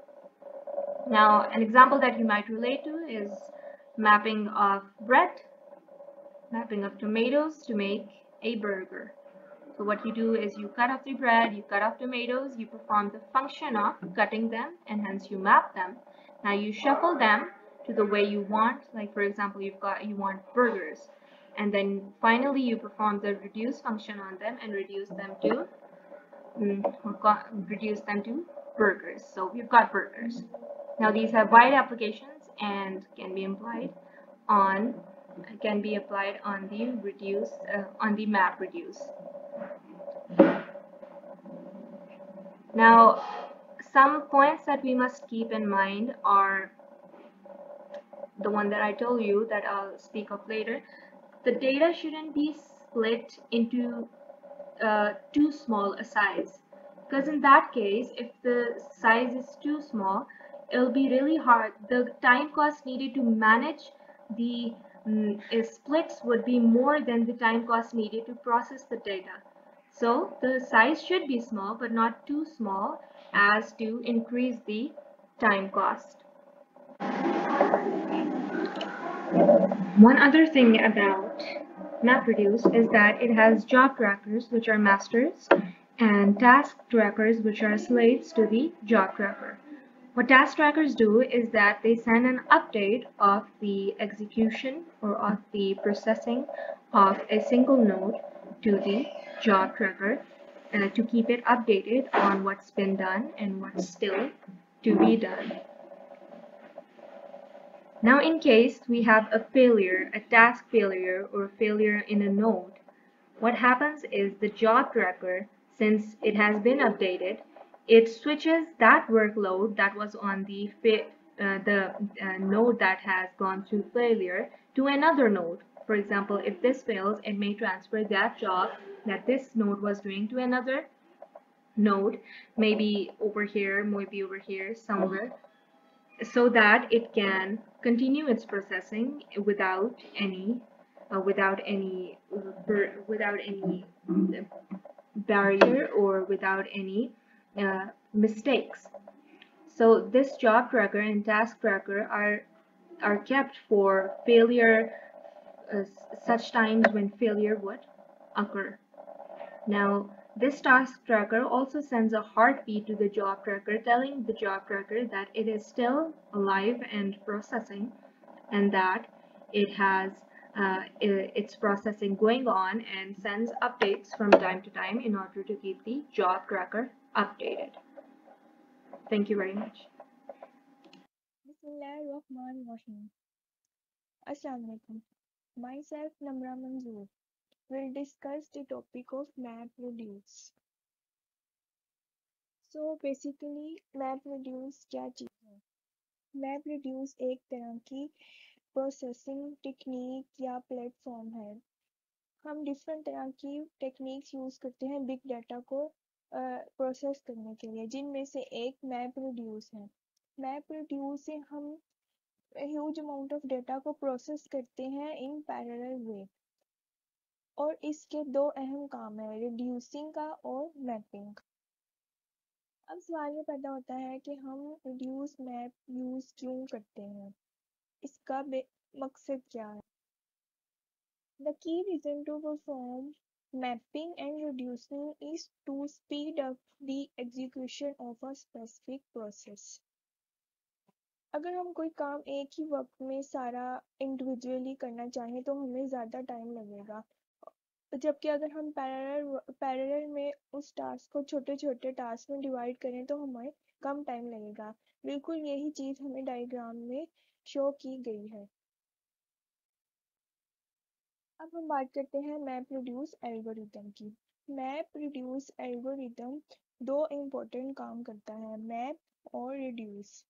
Now an example that you might relate to is mapping of bread, mapping of tomatoes to make a burger. So what you do is you cut off the bread, you cut off tomatoes, you perform the function of cutting them, and hence you map them. Now you shuffle them to the way you want, like for example you've got you want burgers, and then finally you perform the reduce function on them and reduce them to mm, reduce them to burgers. So we've got burgers. Now these have wide applications and can be applied on can be applied on the reduce uh, on the map reduce. Now some points that we must keep in mind are the one that I told you that I'll speak of later. The data shouldn't be split into uh, too small a size, because in that case, if the size is too small, it'll be really hard. The time cost needed to manage the um, splits would be more than the time cost needed to process the data. So the size should be small, but not too small as to increase the time cost. One other thing about MapReduce is that it has job trackers, which are masters, and task trackers, which are slaves to the job tracker. What task trackers do is that they send an update of the execution or of the processing of a single node to the job tracker uh, to keep it updated on what's been done and what's still to be done. Now in case we have a failure, a task failure or failure in a node, what happens is the job tracker, since it has been updated, it switches that workload that was on the uh, the uh, node that has gone through failure to another node. For example, if this fails, it may transfer that job that this node was doing to another node, maybe over here, maybe over here, somewhere, so that it can continue its processing without any, uh, without any, without any barrier or without any uh, mistakes. So this job tracker and task tracker are are kept for failure, uh, such times when failure would occur. Now This task tracker also sends a heartbeat to the job tracker, telling the job tracker that it is still alive and processing, and that it has uh, its processing going on, and sends updates from time to time in order to keep the job tracker updated. Thank you very much.
Bismillahirrahmanirrahim. Assalamu alaikum. Myself, Namra Manzoor, will discuss the topic of MapReduce. So basically, MapReduce क्या चीज़ है? MapReduce एक तरह की प्रोसेसिंग टेक्निक या प्लेटफॉर्म है। हम डिफरेंट तरह की टेक्निक्स यूज़ करते हैं बिग डाटा को प्रोसेस uh, करने के लिए, जिनमें से एक MapReduce है। MapReduce से हम ह्यूज अमाउंट ऑफ डेटा को प्रोसेस करते हैं इन पैरेलल वे, और इसके दो अहम काम है, रिड्यूसिंग का और मैपिंग। अब सवाल ये पैदा होता है कि हम रिड्यूस मैप यूज़ क्यों करते हैं, इसका मकसद क्या है। The key reason to perform mapping and reducing is to speed up the execution of a specific process. अगर हम कोई काम एक ही वक्त में सारा इंडिविजुअली करना चाहें तो हमें ज़्यादा टाइम लगेगा, जबकि अगर हम पैरेलल पैरेलल में उस टास्क को छोटे छोटे टास्क में डिवाइड करें तो हमें कम टाइम लगेगा। बिल्कुल यही चीज़ हमें डायग्राम में शो की गई है। अब हम बात करते हैं मैपरेड्यूस एल्गोरिथम की। मैपरेड्यूस एल्गोरिथम दो इम्पोर्टेंट काम करता है, मैप और रिड्यूस।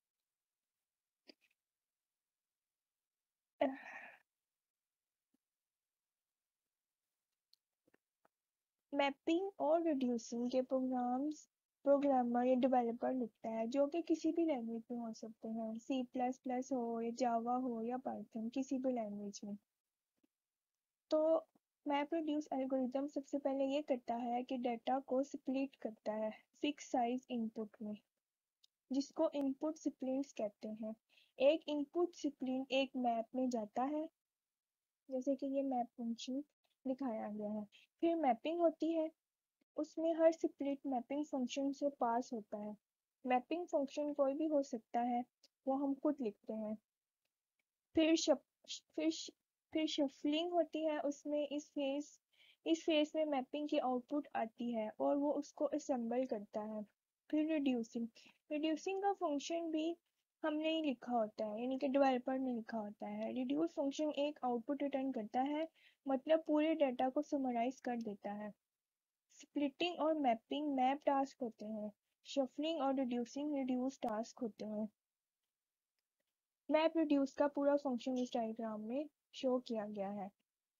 मैपिंग और रिड्यूसिंग के प्रोग्राम्स प्रोग्रामर या डेवलपर लिखता है, जो कि किसी भी लैंग्वेज में हो सकते हैं, सी प्लस प्लस हो या जावा हो या पाइथन, किसी भी लैंग्वेज में। तो मैपरेड्यूस एल्गोरिथम सबसे पहले ये करता है कि डाटा को स्प्लिट करता है फिक्स साइज इनपुट में, जिसको इनपुट स्प्लिट्स कहते हैं। एक इनपुट स्प्लिट एक मैप में जाता है, जैसे कि ये मैप फंक्शन दिखाया गया है। फिर मैपिंग होती है, उसमें हर स्प्लिट मैपिंग फंक्शन से पास होता है। मैपिंग फंक्शन कोई भी हो सकता है, वो हम खुद लिखते हैं। फिर शफ, फिर फिर शफलिंग होती है, उसमें इस फेस इस फेस में मैपिंग की आउटपुट आती है और वो उसको असेंबल करता है। फिर रिड्यूसिंग रिड्यूसिंग का फंक्शन भी हमने ही लिखा होता है, यानी कि डेवलपर ने लिखा होता है। रिड्यूस फंक्शन एक आउटपुट रिटर्न करता है, मतलब पूरे डाटा को समराइज कर देता है। स्प्लिटिंग और मैपिंग मैप टास्क होते हैं, शफलिंग और रिड्यूसिंग रिड्यूस टास्क होते हैं। मैप रिड्यूस का पूरा फंक्शन इस डायग्राम में शो किया गया है।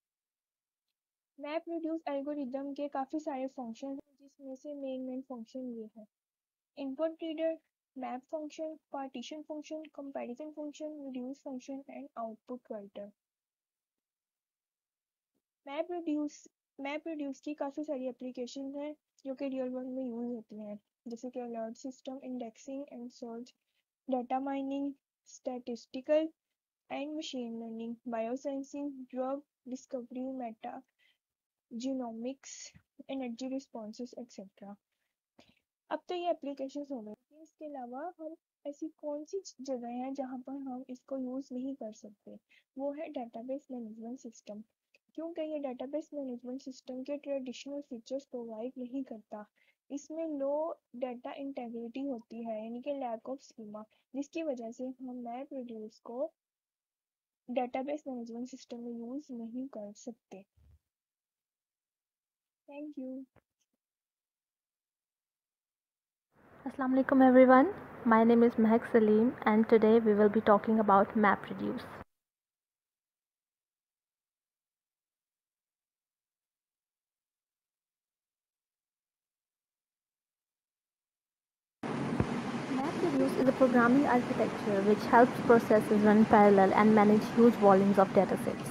मैप रिड्यूस एल्गोरिथम के काफ़ी सारे फंक्शन हैं, जिसमें से मेन मेन फंक्शन ये है: input reader, map function, partition function, comparison function, reduce function and output writer. Map reduce map reduce की काफ़ी सारी एप्लीकेशन हैं जो कि रियल वर्ल्ड में यूज़ होती हैं, जैसे कि alert system, indexing and search, data mining, statistical and machine learning, biosensing, drug discovery, metagenomics, energy responses etcetera. अब तो ये एप्लीकेशन हो गई, लेकिन इसके अलावा हम ऐसी कौन सी जगह हैं जहाँ पर हम इसको यूज़ नहीं कर सकते, वो है डेटाबेस मैनेजमेंट सिस्टम, क्योंकि ये डेटाबेस मैनेजमेंट सिस्टम के ट्रेडिशनल फीचर्स प्रोवाइड नहीं करता। इसमें लो डाटा इंटेग्रिटी होती है, यानी कि लैक ऑफ स्कीमा, जिसकी वजह से हम मैप रिड्यूस को डेटाबेस मैनेजमेंट सिस्टम में यूज़ नहीं कर सकते। Thank you.
Assalamu alaikum everyone, my name is Mehak Salim and today we will be talking about MapReduce. MapReduce is a programming architecture which helps processes run parallel and manage huge volumes of datasets.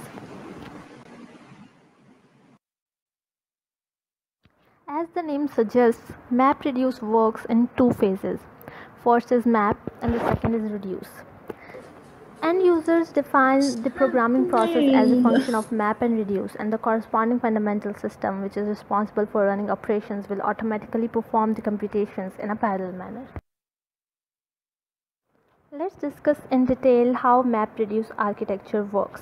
As the name suggests, MapReduce works in two phases. First is map and the second is reduce. End users define the programming process as a function of map and reduce, and the corresponding fundamental system, which is responsible for running operations, will automatically perform the computations in a parallel manner. Let's discuss in detail how MapReduce architecture works.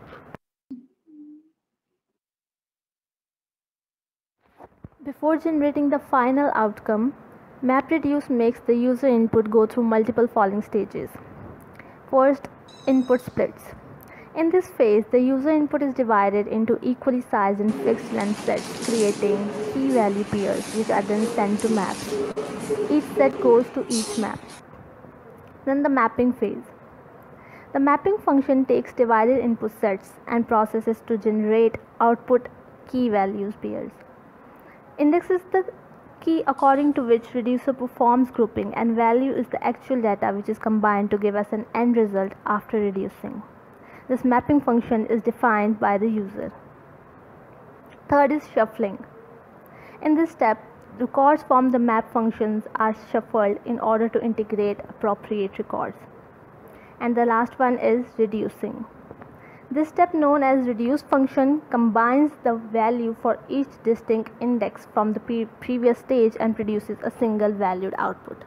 Before generating the final outcome, MapReduce makes the user input go through multiple following stages. First, input splits. In this phase, the user input is divided into equally sized and fixed length sets, creating key value pairs, which are then sent to maps. Each set goes to each map. Then the mapping phase. The mapping function takes divided input sets and processes to generate output key values pairs. Index is the key according to which reducer performs grouping, and value is the actual data which is combined to give us an end result after reducing. This mapping function is defined by the user. Third is shuffling. In this step, records from the map functions are shuffled in order to integrate appropriate records. And the last one is reducing. This step, known as reduce function, combines the value for each distinct index from the pre previous stage and produces a single valued output.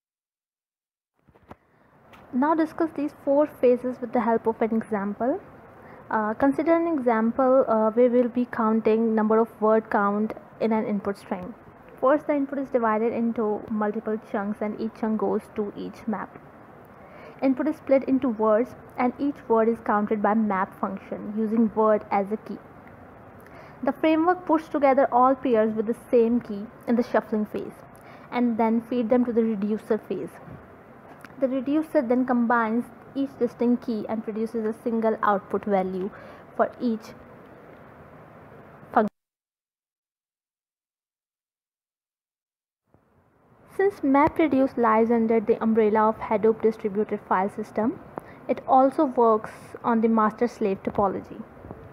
Now discuss these four phases with the help of an example. Uh, consider an example uh, where we will be counting number of word count in an input string. First, the input is divided into multiple chunks and each chunk goes to each map. Input is split into words and each word is counted by map function using word as a key. The framework puts together all pairs with the same key in the shuffling phase and then feed them to the reducer phase. The reducer then combines each distinct key and produces a single output value for each function. Since MapReduce lies under the umbrella of Hadoop distributed file system, it also works on the master-slave topology.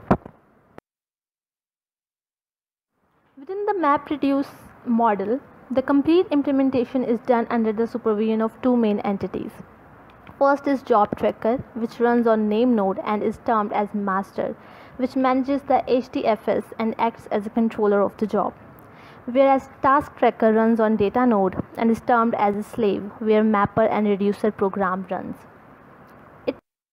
Within the MapReduce model, the complete implementation is done under the supervision of two main entities. First is Job Tracker, which runs on name node and is termed as master, which manages the H D F S and acts as a controller of the job. Whereas Task Tracker runs on data node and is termed as a slave, where mapper and reducer program runs. It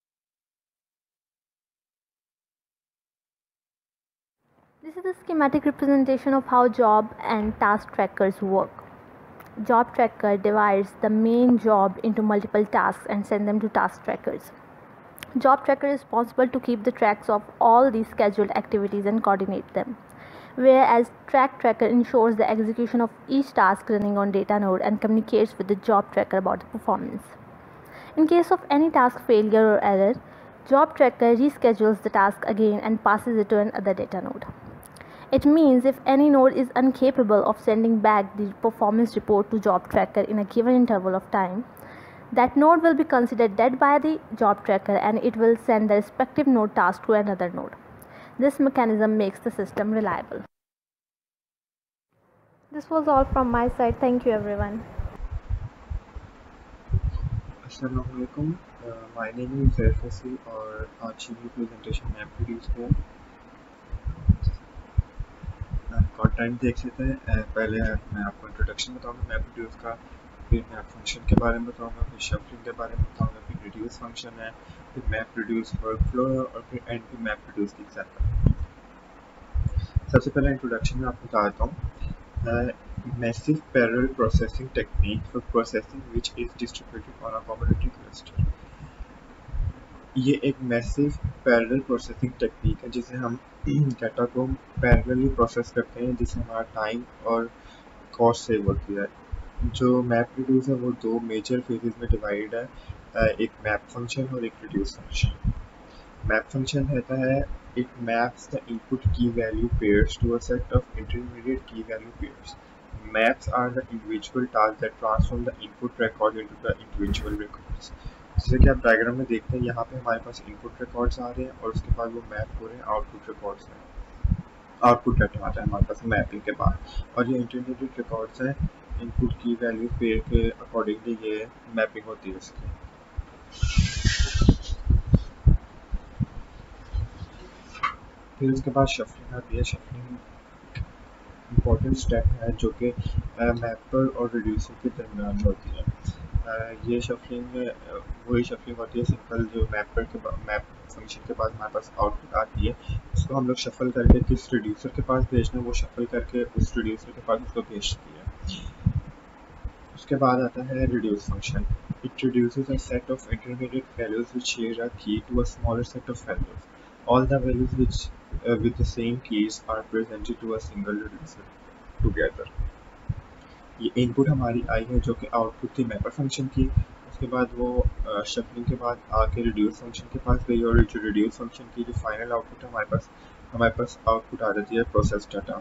this is a schematic representation of how job and task trackers work. Job Tracker divides the main job into multiple tasks and sends them to task trackers. Job Tracker is responsible to keep the tracks of all these scheduled activities and coordinate them, whereas Track Tracker ensures the execution of each task running on data node and communicates with the Job Tracker about the performance. In case of any task failure or error, Job Tracker reschedules the task again and passes it to another data node. It means if any node is incapable of sending back the performance report to Job Tracker in a given interval of time, that node will be considered dead by the Job Tracker and it will send the respective node task to another node. This mechanism makes the system reliable. This was all from my side. Thank you, everyone.
Assalamu alaikum. Uh, my name is Zair Fasil और आज की presentation MapReduce पे कंटेंट देख लेते हैं। पहले मैं आपको इंट्रोडक्शन बताऊंगा MapReduce का, फिर मैप फंक्शन के बारे में बताऊंगा, फिर शफलिंग के बारे में बताऊंगा, फिर रिड्यूस फंक्शन है, फिर MapReduce वर्कफ्लो है और फिर एंड पे MapReduce की एग्जांपल। सबसे पहले इंट्रोडक्शन में आपको बता देता हूँ massive parallel processing technique for processing which is distributed on a community cluster. ये एक मैसिव पैरेलल प्रोसेसिंग टेक्निक है जिसे हम डाटा को पैरेलली प्रोसेस करते हैं, जिससे हमारा टाइम और कॉस्ट सेव होती है। जो MapReduce है वो दो मेजर फेजेस में डिवाइड है, एक मैप फंक्शन और एक रिड्यूस फंक्शन। मैप फंक्शन कहता है it maps the input key value pairs to a set of intermediate key value pairs. Maps are the individual tasks that transform the input record into the individual records. जैसे कि आप डायग्राम में देखते हैं, यहाँ पे हमारे पास इनपुट रिकॉर्ड्स आ रहे हैं और उसके बाद वो मैप हो रहे हैं आउटपुट रिकॉर्ड्स में। आउटपुट डाटा आता है हमारे पास मैपिंग के बाद, और ये इंटरमीडिएट रिकॉर्ड्स हैं इनपुट की वैल्यू पेयर के अकॉर्डिंगली ये मैपिंग होती है उसकी। फिर उसके बाद शफलिंग आती है। शफलिंग इम्पॉर्टेंट स्टेप है जो कि मैपर और रिड्यूसर के दरमियान होती है। uh, ये शफलिंग uh, वही शफलिंग होती है सिंपल जो मैपर के मैप फंक्शन के बाद हमारे पास आउटपुट आती है, उसको हम लोग शफल करके किस रिड्यूसर के पास भेजना है वो शफल करके उस रिड्यूसर के पास उसको भेजती है। उसके बाद आता है reduce function. It reduces a set of intermediate values which share a key to a smaller set of values. All the values which uh, with the same keys are presented to a single reducer together. ये इनपुट हमारी आई है जो कि आउटपुट थी मैपर फंक्शन की। उसके बाद वो शफलिंग के बाद आके रिड्यूस फंक्शन के पास गई और जो रिड्यूस फंक्शन की जो फाइनल आउटपुट है हमारे पास हमारे पास आउटपुट आ जाती है प्रोसेस डाटा।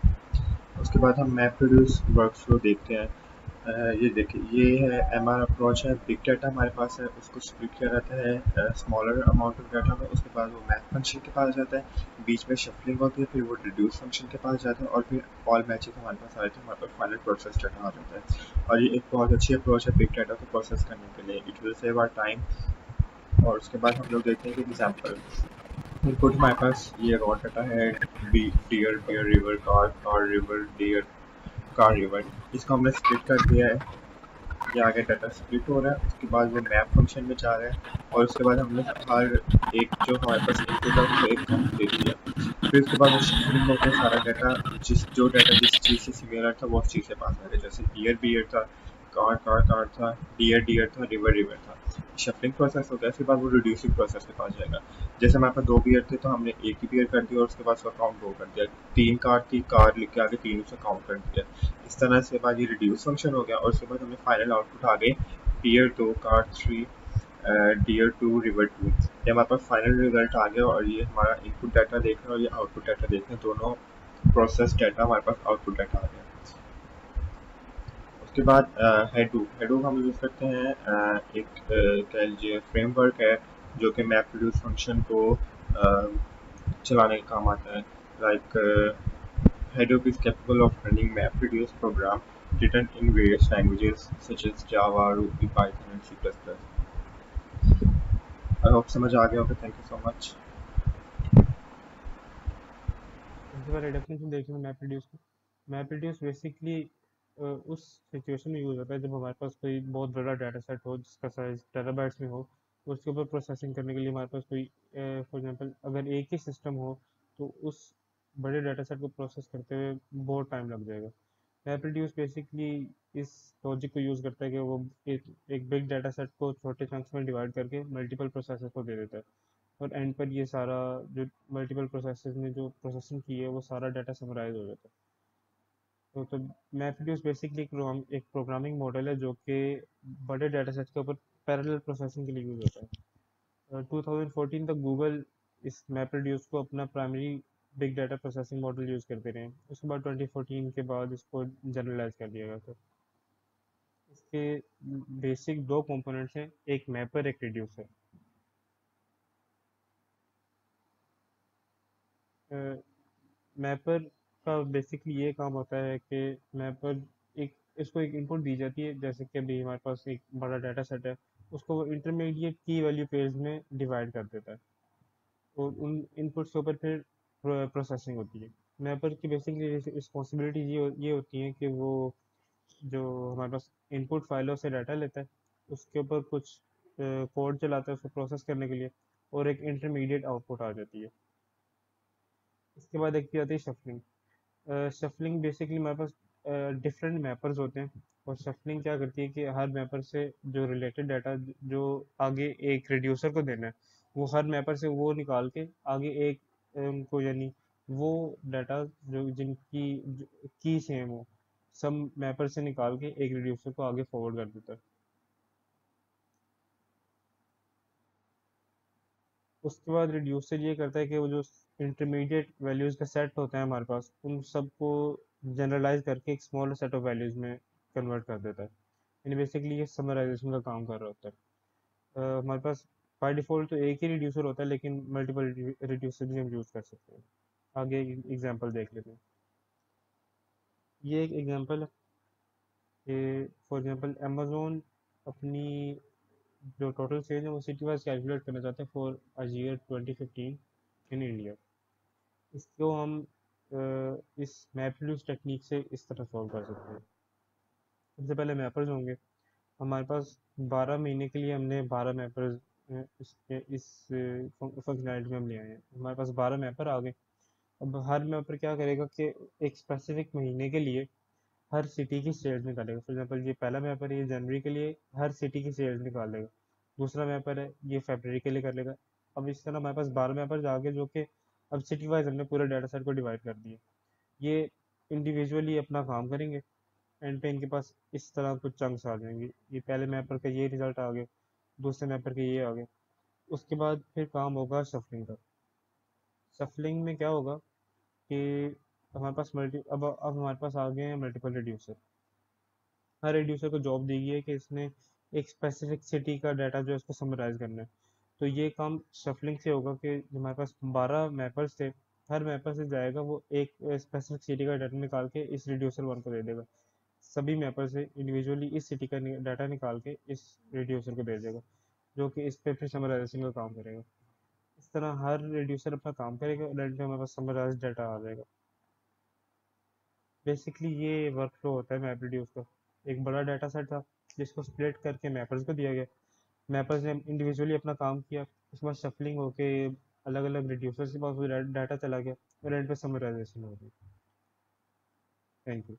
उसके बाद हम मैप रिड्यूस वर्कफ्लो देखते हैं। Uh, ये देखिए ये है एम आर अप्रोच है। बिग डाटा हमारे पास है उसको स्प्लिट किया जाता है स्मॉलर अमाउंट ऑफ डाटा में। उसके बाद वो मैथ फंक्शन के पास जाता है, बीच में शफलिंग होती है, फिर वो रिड्यूस फंक्शन के पास जाता है और फिर ऑल मैचेस हमारे पास आ जाते हैं, हमारे पास फाइनल प्रोसेस डाटा आ जाता है। और ये एक बहुत अच्छी अप्रोच है बिग डाटा को प्रोसेस करने के लिए। It will save our time. और उसके बाद हम लोग देखते हैं कि एग्जाम्पल इनपुट हमारे पास ये रॉ डाटा है, deer deer river car car river deer car river. इसको हमने स्प्लिट कर दिया है, ये आगे डाटा स्प्लिट हो रहा है। उसके बाद वो मैप फंक्शन में जा रहा है और उसके बाद हमने हर एक जो हमारे पास इनपुट है उसको एक काउंट दे दिया। फिर उसके बाद वो शफलिंग होकर सारा डाटा जिस जो डाटा जिस चीज़ से सिमिलर था वो उस चीज़ से पास आ गया। जैसे डियर बियर था, कार कार कार था, डियर डियर था, रिवर रिवर था। शफलिंग प्रोसेस हो गया। फिर बाद वो रिड्यूसिंग प्रोसेस के पास जाएगा। जैसे हमारे पास दो बियर थे तो हमने एक ही बियर कर दिया और उसके बाद उसका काउंट दो कर दिया। तीन कार थी, कार लिख के आगे तीन उसका काउंट कर दिया। इस तरह से बाद ये रिड्यूस फंक्शन हो गया और उसके बाद हमें फाइनल आउटपुट आ गए deer two car three deer two river two. ये हमारे पास फाइनल रिजल्ट आ गया और ये हमारा इनपुट डाटा देख रहे हैं और ये आउटपुट डाटा देख रहे हैं, दोनों प्रोसेस डाटा हमारे पास आउटपुट डाटा आ गया। उसके बाद हेडू हेडू हम यूज़ करते हैं uh, एक uh, कह लीजिए फ्रेमवर्क है जो कि मैप रिड्यूस फंक्शन को uh, चलाने का काम आता है। Like Hadoop is capable of running MapReduce program written in various languages such as Java, Ruby, Python, and C plus plus. I hope समझ आ गया होगा। Thank you so much.
सबसे पहले डेफिनेशन देखिए मैप रिड्यूस की। मैप रिड्यूस बेसिकली उस सिचुएशन में यूज़ होता है जब हमारे पास कोई बहुत बड़ा डाटा सेट हो जिसका साइज टेराबाइट्स में हो, उसके ऊपर प्रोसेसिंग करने के लिए हमारे पास कोई फॉर एग्जांपल अगर एक ही सिस्टम हो तो उस बड़े डाटा सेट को प्रोसेस करते हुए बहुत टाइम लग जाएगा। मैप रिड्यूस बेसिकली इस लॉजिक को यूज़ करता है कि वो एक, एक बिग डाटा सेट को छोटे चंक्स में डिवाइड करके मल्टीपल प्रोसेसर को दे देता है और एंड पर ये सारा जो मल्टीपल प्रोसेसर्स ने जो प्रोसेसिंग की है वो सारा डाटा समराइज हो जाता है। तो तो मैपरिड्यूस बेसिकली एक, एक प्रोग्रामिंग मॉडल है जो कि बड़े डाटा सेट के ऊपर पैरेलल प्रोसेसिंग के लिए यूज़ होता है। टू थाउजेंड फोर्टीन तक गूगल इस मैपरिड्यूस को अपना primary big data processing model use करते रहे। उसके बाद ट्वेंटी फोर्टीन के बाद इसको जनरलाइज कर दिया गया था। इसके बेसिक दो कंपोनेंट्स हैं, एक मैपर एक रिड्यूसर। मैपर का बेसिकली ये काम होता है कि मैपर एक इसको एक इनपुट दी जाती है, जैसे कि अभी हमारे पास एक बड़ा डाटा सेट है, उसको वो इंटरमीडिएट की वैल्यू पेयर्स में डिवाइड कर देता है और उन इनपुट्स के ऊपर फिर प्रोसेसिंग होती है। मैपर की बेसिकली रिस्पॉन्सिबिलिटी ये ये होती है कि वो जो हमारे पास इनपुट फाइलों से डाटा लेता है उसके ऊपर कुछ कोड चलाता है उसको प्रोसेस करने के लिए और एक इंटरमीडिएट आउटपुट आ जाती है। इसके बाद एक आती है शफलिंग। शफलिंग बेसिकली हमारे पास डिफरेंट मैपर्स होते हैं और शफलिंग क्या करती है कि हर मैपर से जो रिलेटेड डाटा जो आगे एक रिड्यूसर को देना है वो हर मैपर से वो निकाल के आगे एक उनको यानी वो डाटा जो जिनकी की सेम हो सब मैपर से निकाल के एक रिड्यूसर को आगे फॉरवर्ड कर देता है। उसके बाद रिड्यूसर ये करता है कि वो जो इंटरमीडिएट वैल्यूज़ का सेट होता है हमारे पास उन सबको जनरलाइज करके एक स्मॉलर सेट ऑफ वैल्यूज़ में कन्वर्ट कर देता है। यानी बेसिकली ये समराइजेशन का काम कर रहा होता है। uh, हमारे पास बाय डिफ़ॉल्ट तो एक ही रिड्यूसर होता है लेकिन मल्टीपल रिड्यूसर भी हम यूज़ कर सकते हैं। आगे एग्जांपल देख लेते हैं। ये एक एग्जांपल है कि फॉर एग्जांपल अमेज़ोन अपनी जो टोटल सेल है वो सिटी वाइज कैलकुलेट करना चाहते हैं for a year twenty fifteen in India. इसको हम अ, इस मैप्रेड्यूस टेक्निक से इस तरह सॉल्व कर सकते हैं। सबसे पहले मैपर्स होंगे। हमारे पास बारह महीने के लिए हमने बारह मैपर्स इस इस फंक्शनैलिटी में हम ले आए हैं। हमारे पास बारह मैपर आ गए। अब हर मैपर क्या करेगा कि एक स्पेसिफिक महीने के लिए हर सिटी की सेल्स निकालेगा। फॉर एग्जांपल ये पहला मैपर है, ये जनवरी के लिए हर सिटी की सेल्स निकाल देगा। दूसरा मैपर है, ये फरवरी के लिए कर लेगा। अब इस तरह हमारे पास बारह मैपर आ गए, जो कि अब सिटी वाइज हमने पूरे डाटा सेट को डिवाइड कर दिया। ये इंडिविजुअली अपना काम करेंगे। एंड पे इनके पास इस तरह कुछ चंक्स आ जाएंगे। ये पहले मैपर का ये रिजल्ट आ गए, दूसरे मैपर के ये आ गए। उसके बाद फिर काम होगा शफलिंग का। शफलिंग में क्या होगा कि हमारे पास मल्टी अब अब हमारे पास आ गए हैं मल्टीपल रिड्यूसर। हर रिड्यूसर को जॉब दी गई है कि इसने एक स्पेसिफिक सिटी का डाटा जो है उसको समराइज करना है। तो ये काम शफलिंग से होगा कि हमारे पास बारह मैपर्स थे, हर मैपर से जाएगा वो एक स्पेसिफिक सिटी का डाटा निकाल के इस रिड्यूसर वन को दे देगा। सभी मैपर से इंडिविजुअली इस सिटी का डाटा निकाल के इस रिड्यूसर को दे देगा, जो कि इस पे फिर समराइजेशन का काम करेगा। इस तरह हर रिड्यूसर अपना काम करेगा और एंड पे हमारे पास समराइज डाटा आ जाएगा। बेसिकली ये वर्क फ्लो होता है मैप रिड्यूस का। एक बड़ा डाटा सेट था जिसको स्प्लिट करके मैपर्स को दिया गया। मैपर्स ने इंडिविजुअली अपना काम किया, उसके बाद शफलिंग होके अलग अलग रिड्यूसर्स के पास वो डाटा चला गया और एंड पे समराइजेशन हो गई। Thank you.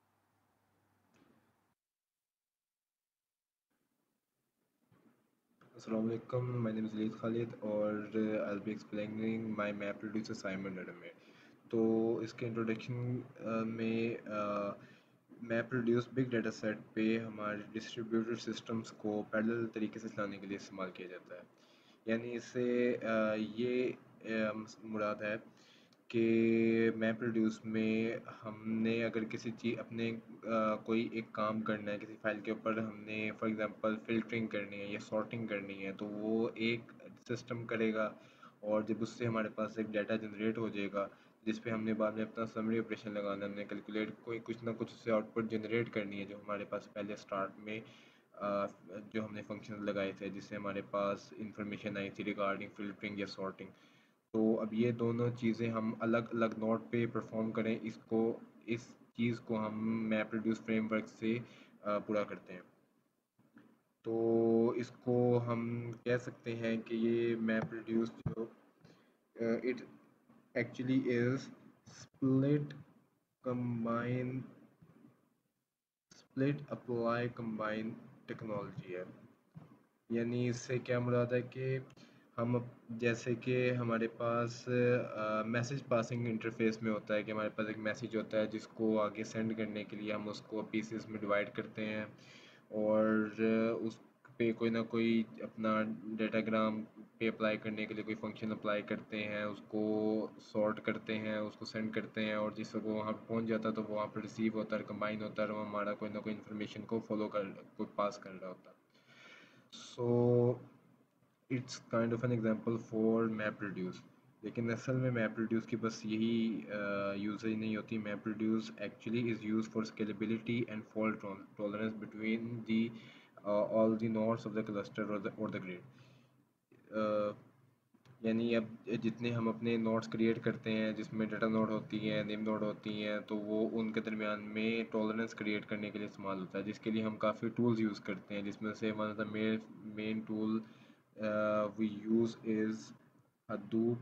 Assalamu alaikum, my name is Leith Khalid और uh, I'll be explaining my MapReduce assignment at में। तो इसके इंट्रोडक्शन में MapReduce बिग डाटा सेट पे हमारे डिस्ट्रीब्यूटेड सिस्टम्स को पैरेलल तरीके से चलाने के लिए इस्तेमाल किया जाता है। यानी इससे uh, ये uh, मुराद है कि MapReduce में हमने अगर किसी चीज़ अपने आ, कोई एक काम करना है, किसी फाइल के ऊपर हमने फॉर एग्जांपल फ़िल्टरिंग करनी है या सॉर्टिंग करनी है, तो वो एक सिस्टम करेगा और जब उससे हमारे पास एक डाटा जनरेट हो जाएगा जिस पे हमने बाद में अपना समरी ऑपरेशन लगाना है, हमने कैलकुलेट कोई कुछ ना कुछ उससे आउटपुट जनरेट करनी है जो हमारे पास पहले स्टार्ट में आ, जो हमने फंक्शन लगाए थे जिससे हमारे पास इंफॉर्मेशन आई थी रिगार्डिंग फ़िल्टरिंग या सॉर्टिंग। तो अब ये दोनों चीज़ें हम अलग अलग नोड पे परफॉर्म करें, इसको इस चीज़ को हम मैप रिड्यूस फ्रेमवर्क से आ, पूरा करते हैं। तो इसको हम कह सकते हैं कि ये मैप रिड्यूस जो it actually is split combine split apply combine technology है। यानी इससे क्या मुराद है कि हम जैसे कि हमारे पास मैसेज पासिंग इंटरफेस में होता है कि हमारे पास एक मैसेज होता है जिसको आगे सेंड करने के लिए हम उसको पीसेस में डिवाइड करते हैं और उस पे कोई ना कोई अपना डाटाग्राम पे अप्लाई करने के लिए कोई फंक्शन अप्लाई करते हैं, उसको सॉर्ट करते हैं, उसको सेंड करते हैं और जिससे वो वहाँ पहुँच जाता है तो वो वहाँ पर रिसीव होता है, कंबाइन होता है और हमारा कोई ना कोई इन्फॉर्मेशन को फॉलो कर कोई पास कर रहा होता है। So it's kind of an example for map reduce. लेकिन असल में मैप रिड्यूस की बस यही यूजेज नहीं होती। Map reduce actually is use for scalability and fault tolerance between the all the nodes of the cluster और द ग्रिड। यानी अब जितने हम अपने नोड्स क्रिएट करते हैं जिसमें डाटा नोड होती हैं, नेम नोड होती हैं, तो वो उनके दरमियान में टॉलरेंस क्रिएट करने के लिए इस्तेमाल होता है, जिसके लिए हम काफ़ी टूल्स यूज़ करते हैं जिसमें से one of the main main tool we use is Hadoop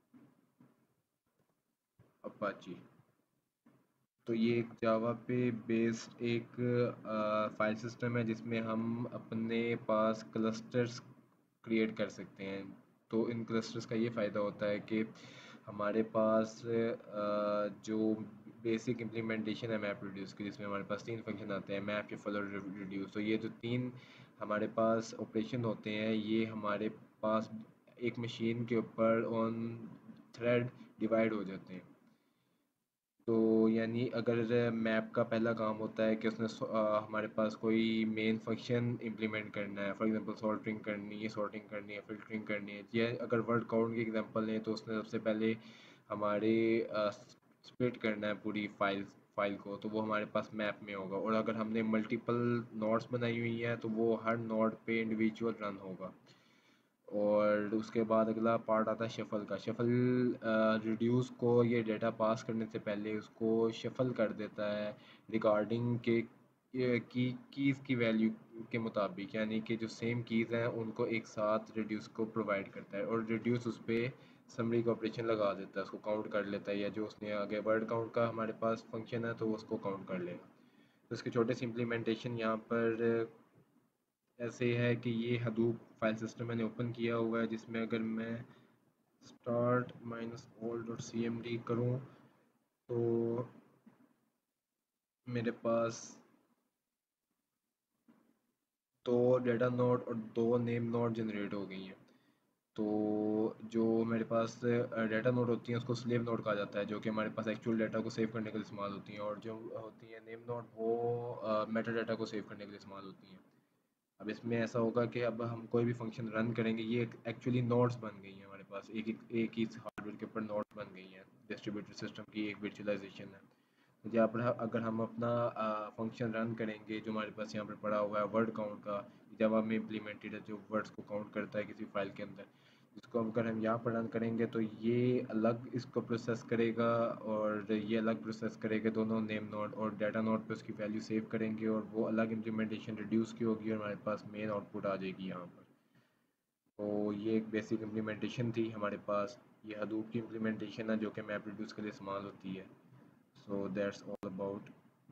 Apache. तो ये एक जावा पे बेस्ड एक फाइल सिस्टम है जिसमें हम अपने पास क्लस्टर्स क्रिएट कर सकते हैं। तो इन क्लस्टर्स का ये फ़ायदा होता है कि हमारे पास जो बेसिक इम्प्लीमेंटेशन है मैप रिड्यूस की, जिसमें हमारे पास तीन फंक्शन आते हैं, मैप, शफल और रिड्यूस। तो ये जो तीन हमारे पास ऑपरेशन होते हैं ये हमारे पास एक मशीन के ऊपर ऑन थ्रेड डिवाइड हो जाते हैं। तो यानी अगर मैप का पहला काम होता है कि उसने आ, हमारे पास कोई मेन फंक्शन इम्प्लीमेंट करना है, फॉर एग्जांपल सॉर्टिंग करनी है सॉर्टिंग करनी है फिल्टरिंग करनी है, ये अगर वर्ड काउंट की एग्जांपल लें तो उसने सबसे पहले हमारे स्प्लिट करना है पूरी फाइल फाइल को, तो वो हमारे पास मैप में होगा। और अगर हमने मल्टीपल नोड्स बनाई हुई हैं तो वो हर नोड पे इंडिविजुअल रन होगा। और उसके बाद अगला पार्ट आता है शफल का। शफल रिड्यूस को ये डेटा पास करने से पहले उसको शफल कर देता है रिगार्डिंग के ये की कीज़ की वैल्यू के मुताबिक, यानी कि जो सेम कीज़ हैं उनको एक साथ रिड्यूस को प्रोवाइड करता है और रिड्यूस उस पर समरी का ऑपरेशन लगा देता है, उसको काउंट कर लेता है, या जो उसने आगे वर्ड काउंट का हमारे पास फंक्शन है तो उसको काउंट कर लेगा। तो इसके छोटे से इम्प्लीमेंटेशन यहाँ पर ऐसे है कि ये हडूप फाइल सिस्टम मैंने ओपन किया हुआ है, जिसमें अगर मैं start minus all dot C M D करूँ तो मेरे पास दो डेटा नोड और दो नेम नोड जनरेट हो गई हैं। तो जो मेरे पास डेटा नोड होती हैं उसको स्लेव नोड कहा जाता है, जो कि हमारे पास एक्चुअल डेटा को सेव करने के लिए इस्तेमाल होती हैं, और जो होती हैं नेम नोड वो मेटा डेटा को सेव करने के लिए इस्तेमाल होती हैं। अब इसमें ऐसा होगा कि अब हम कोई भी फंक्शन रन करेंगे, ये एक्चुअली नोड्स बन गई हैं हमारे पास, एक एक एक ही हार्डवेयर के ऊपर नोड्स बन गई हैं, डिस्ट्रीब्यूटेड सिस्टम की एक वर्चुअलाइजेशन है। तो जहाँ पर अगर हम अपना फंक्शन रन करेंगे जो हमारे पास यहाँ पर पड़ा हुआ है वर्ड काउंट का, जावा में इम्प्लीमेंटेड है, जो वर्ड्स को काउंट करता है किसी फाइल के अंदर, इसको अगर हम यहाँ पर रन करेंगे तो ये अलग इसको प्रोसेस करेगा और ये अलग प्रोसेस करेगा दोनों नेम नोड और डाटा नोड पे उसकी वैल्यू सेव करेंगे, और वो अलग इम्प्लीमेंटेशन रिड्यूस की होगी और हमारे पास मेन आउटपुट आ जाएगी यहाँ पर। तो ये एक बेसिक इम्प्लीमेंटेशन थी हमारे पास, ये हडूप की इम्प्लीमेंटेशन है जो कि मैप रिड्यूस के लिए इस्तेमाल होती है। So that's all about.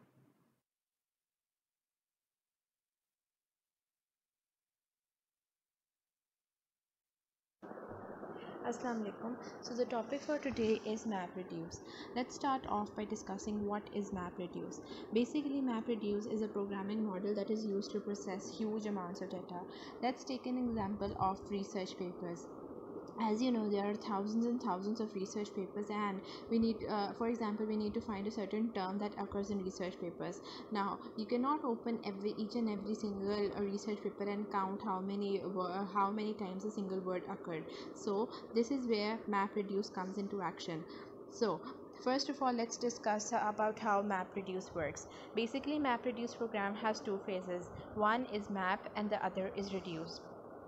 Assalamu alaikum. So the topic for today is MapReduce. Let's start off by discussing what is MapReduce. Basically, MapReduce is a programming model that is used to process huge amounts of data. Let's take an example of research papers. As you know, there are thousands and thousands of research papers, and we need uh, for example we need to find a certain term that occurs in research papers. Now you cannot open every each and every single uh, research paper and count how many uh, how many times a single word occurred. So this is where MapReduce comes into action. So first of all, let's discuss uh, about how MapReduce works. Basically, MapReduce program has two phases. One is map and the other is reduce.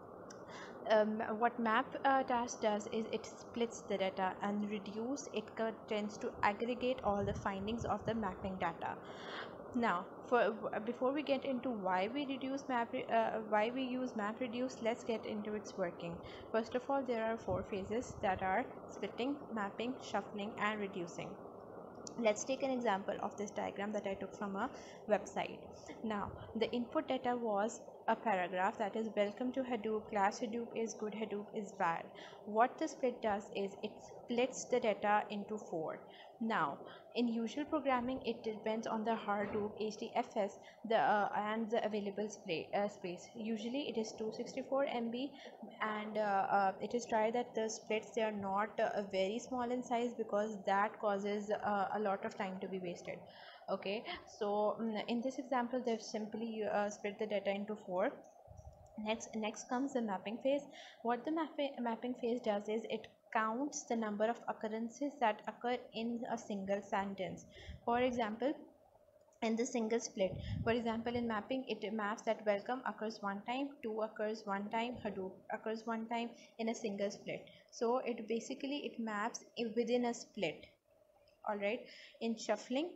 Um, what map uh, task does is it splits the data, and reduce it tends to aggregate all the findings of the mapping data. Now for before we get into why we reduce map uh, why we use MapReduce, let's get into its working. First of all, there are four phases that are splitting, mapping, shuffling and reducing. Let's take an example of this diagram that I took from a website. Now the input data was a paragraph that is welcome to Hadoop, class Hadoop is good, Hadoop is bad. What the split does is it splits the data into four. Now in usual programming it depends on the Hadoop H D F S the uh, and the available splay, uh, space. Usually it is two hundred sixty-four megabytes, and uh, uh, it is tried that the splits they are not uh, very small in size, because that causes uh, a lot of time to be wasted. Okay, so um, in this example they've simply uh, split the data into four. Next, next comes the mapping phase. What the mapping mapping phase does is it counts the number of occurrences that occur in a single sentence. For example, in the single split, for example in mapping it maps that welcome occurs one time, two occurs one time, Hadoop occurs one time in a single split. So it basically it maps within a split. All right, in shuffling,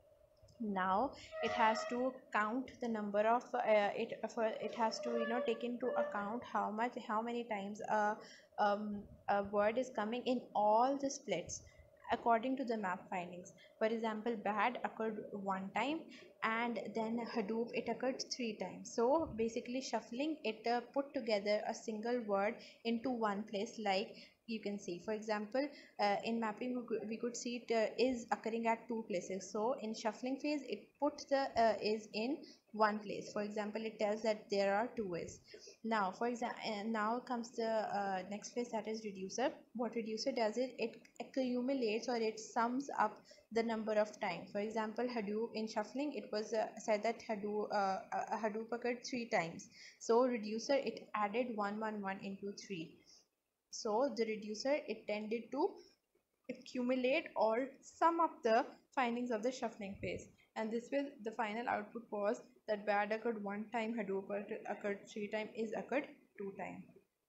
now it has to count the number of uh, it for it has to you know take into account how much how many times a, um, a word is coming in all the splits according to the map findings. For example, bad occurred one time, and then Hadoop it occurred three times. So basically shuffling it uh, put together a single word into one place. Like you can see, for example, uh, in mapping we could, we could see it uh, is occurring at two places. So in shuffling phase it puts the uh, is in one place. For example, it tells that there are two is. Now for example, uh, now comes the uh, next phase, that is reducer. What reducer does is it accumulates or it sums up the number of times. For example, Hadoop in shuffling it was uh, said that Hadoop uh, uh, Hadoop occurred three times. So reducer it added one one one into three. So the reducer it tended to accumulate or sum up the findings of the shuffling phase, and this will the final output was that bad occurred one time, Hadoop occurred three times, is occurred two times.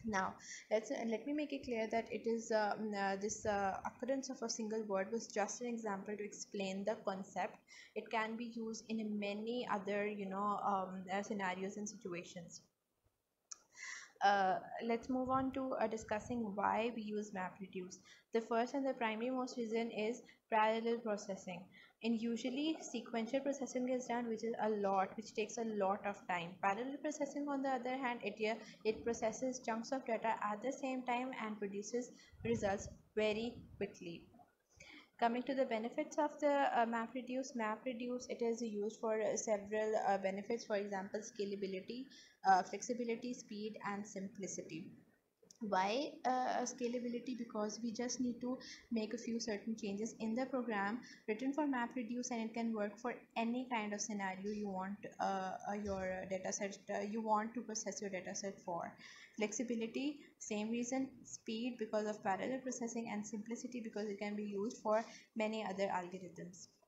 Now, let's uh, let me make it clear that it is uh, mm, uh, this uh, occurrence of a single word was just an example to explain the concept. It can be used in many other, you know, um, uh, scenarios and situations. Uh, let's move on to uh, discussing why we use MapReduce. The first and the primary most reason is parallel processing. And usually sequential processing is done, which is a lot, which takes a lot of time. Parallel processing, on the other hand, it uh, it processes chunks of data at the same time and produces results very quickly. Coming to the benefits of the uh, MapReduce, MapReduce it is used for uh, several uh, benefits. For example, scalability, uh, flexibility, speed, and simplicity. Why uh, scalability? Because we just need to make a few certain changes in the program written for MapReduce, and it can work for any kind of scenario you want uh, uh, your data set uh, you want to process your data set for. Flexibility, same reason. Speed, because of parallel processing, and simplicity, because it can be used for many other algorithms.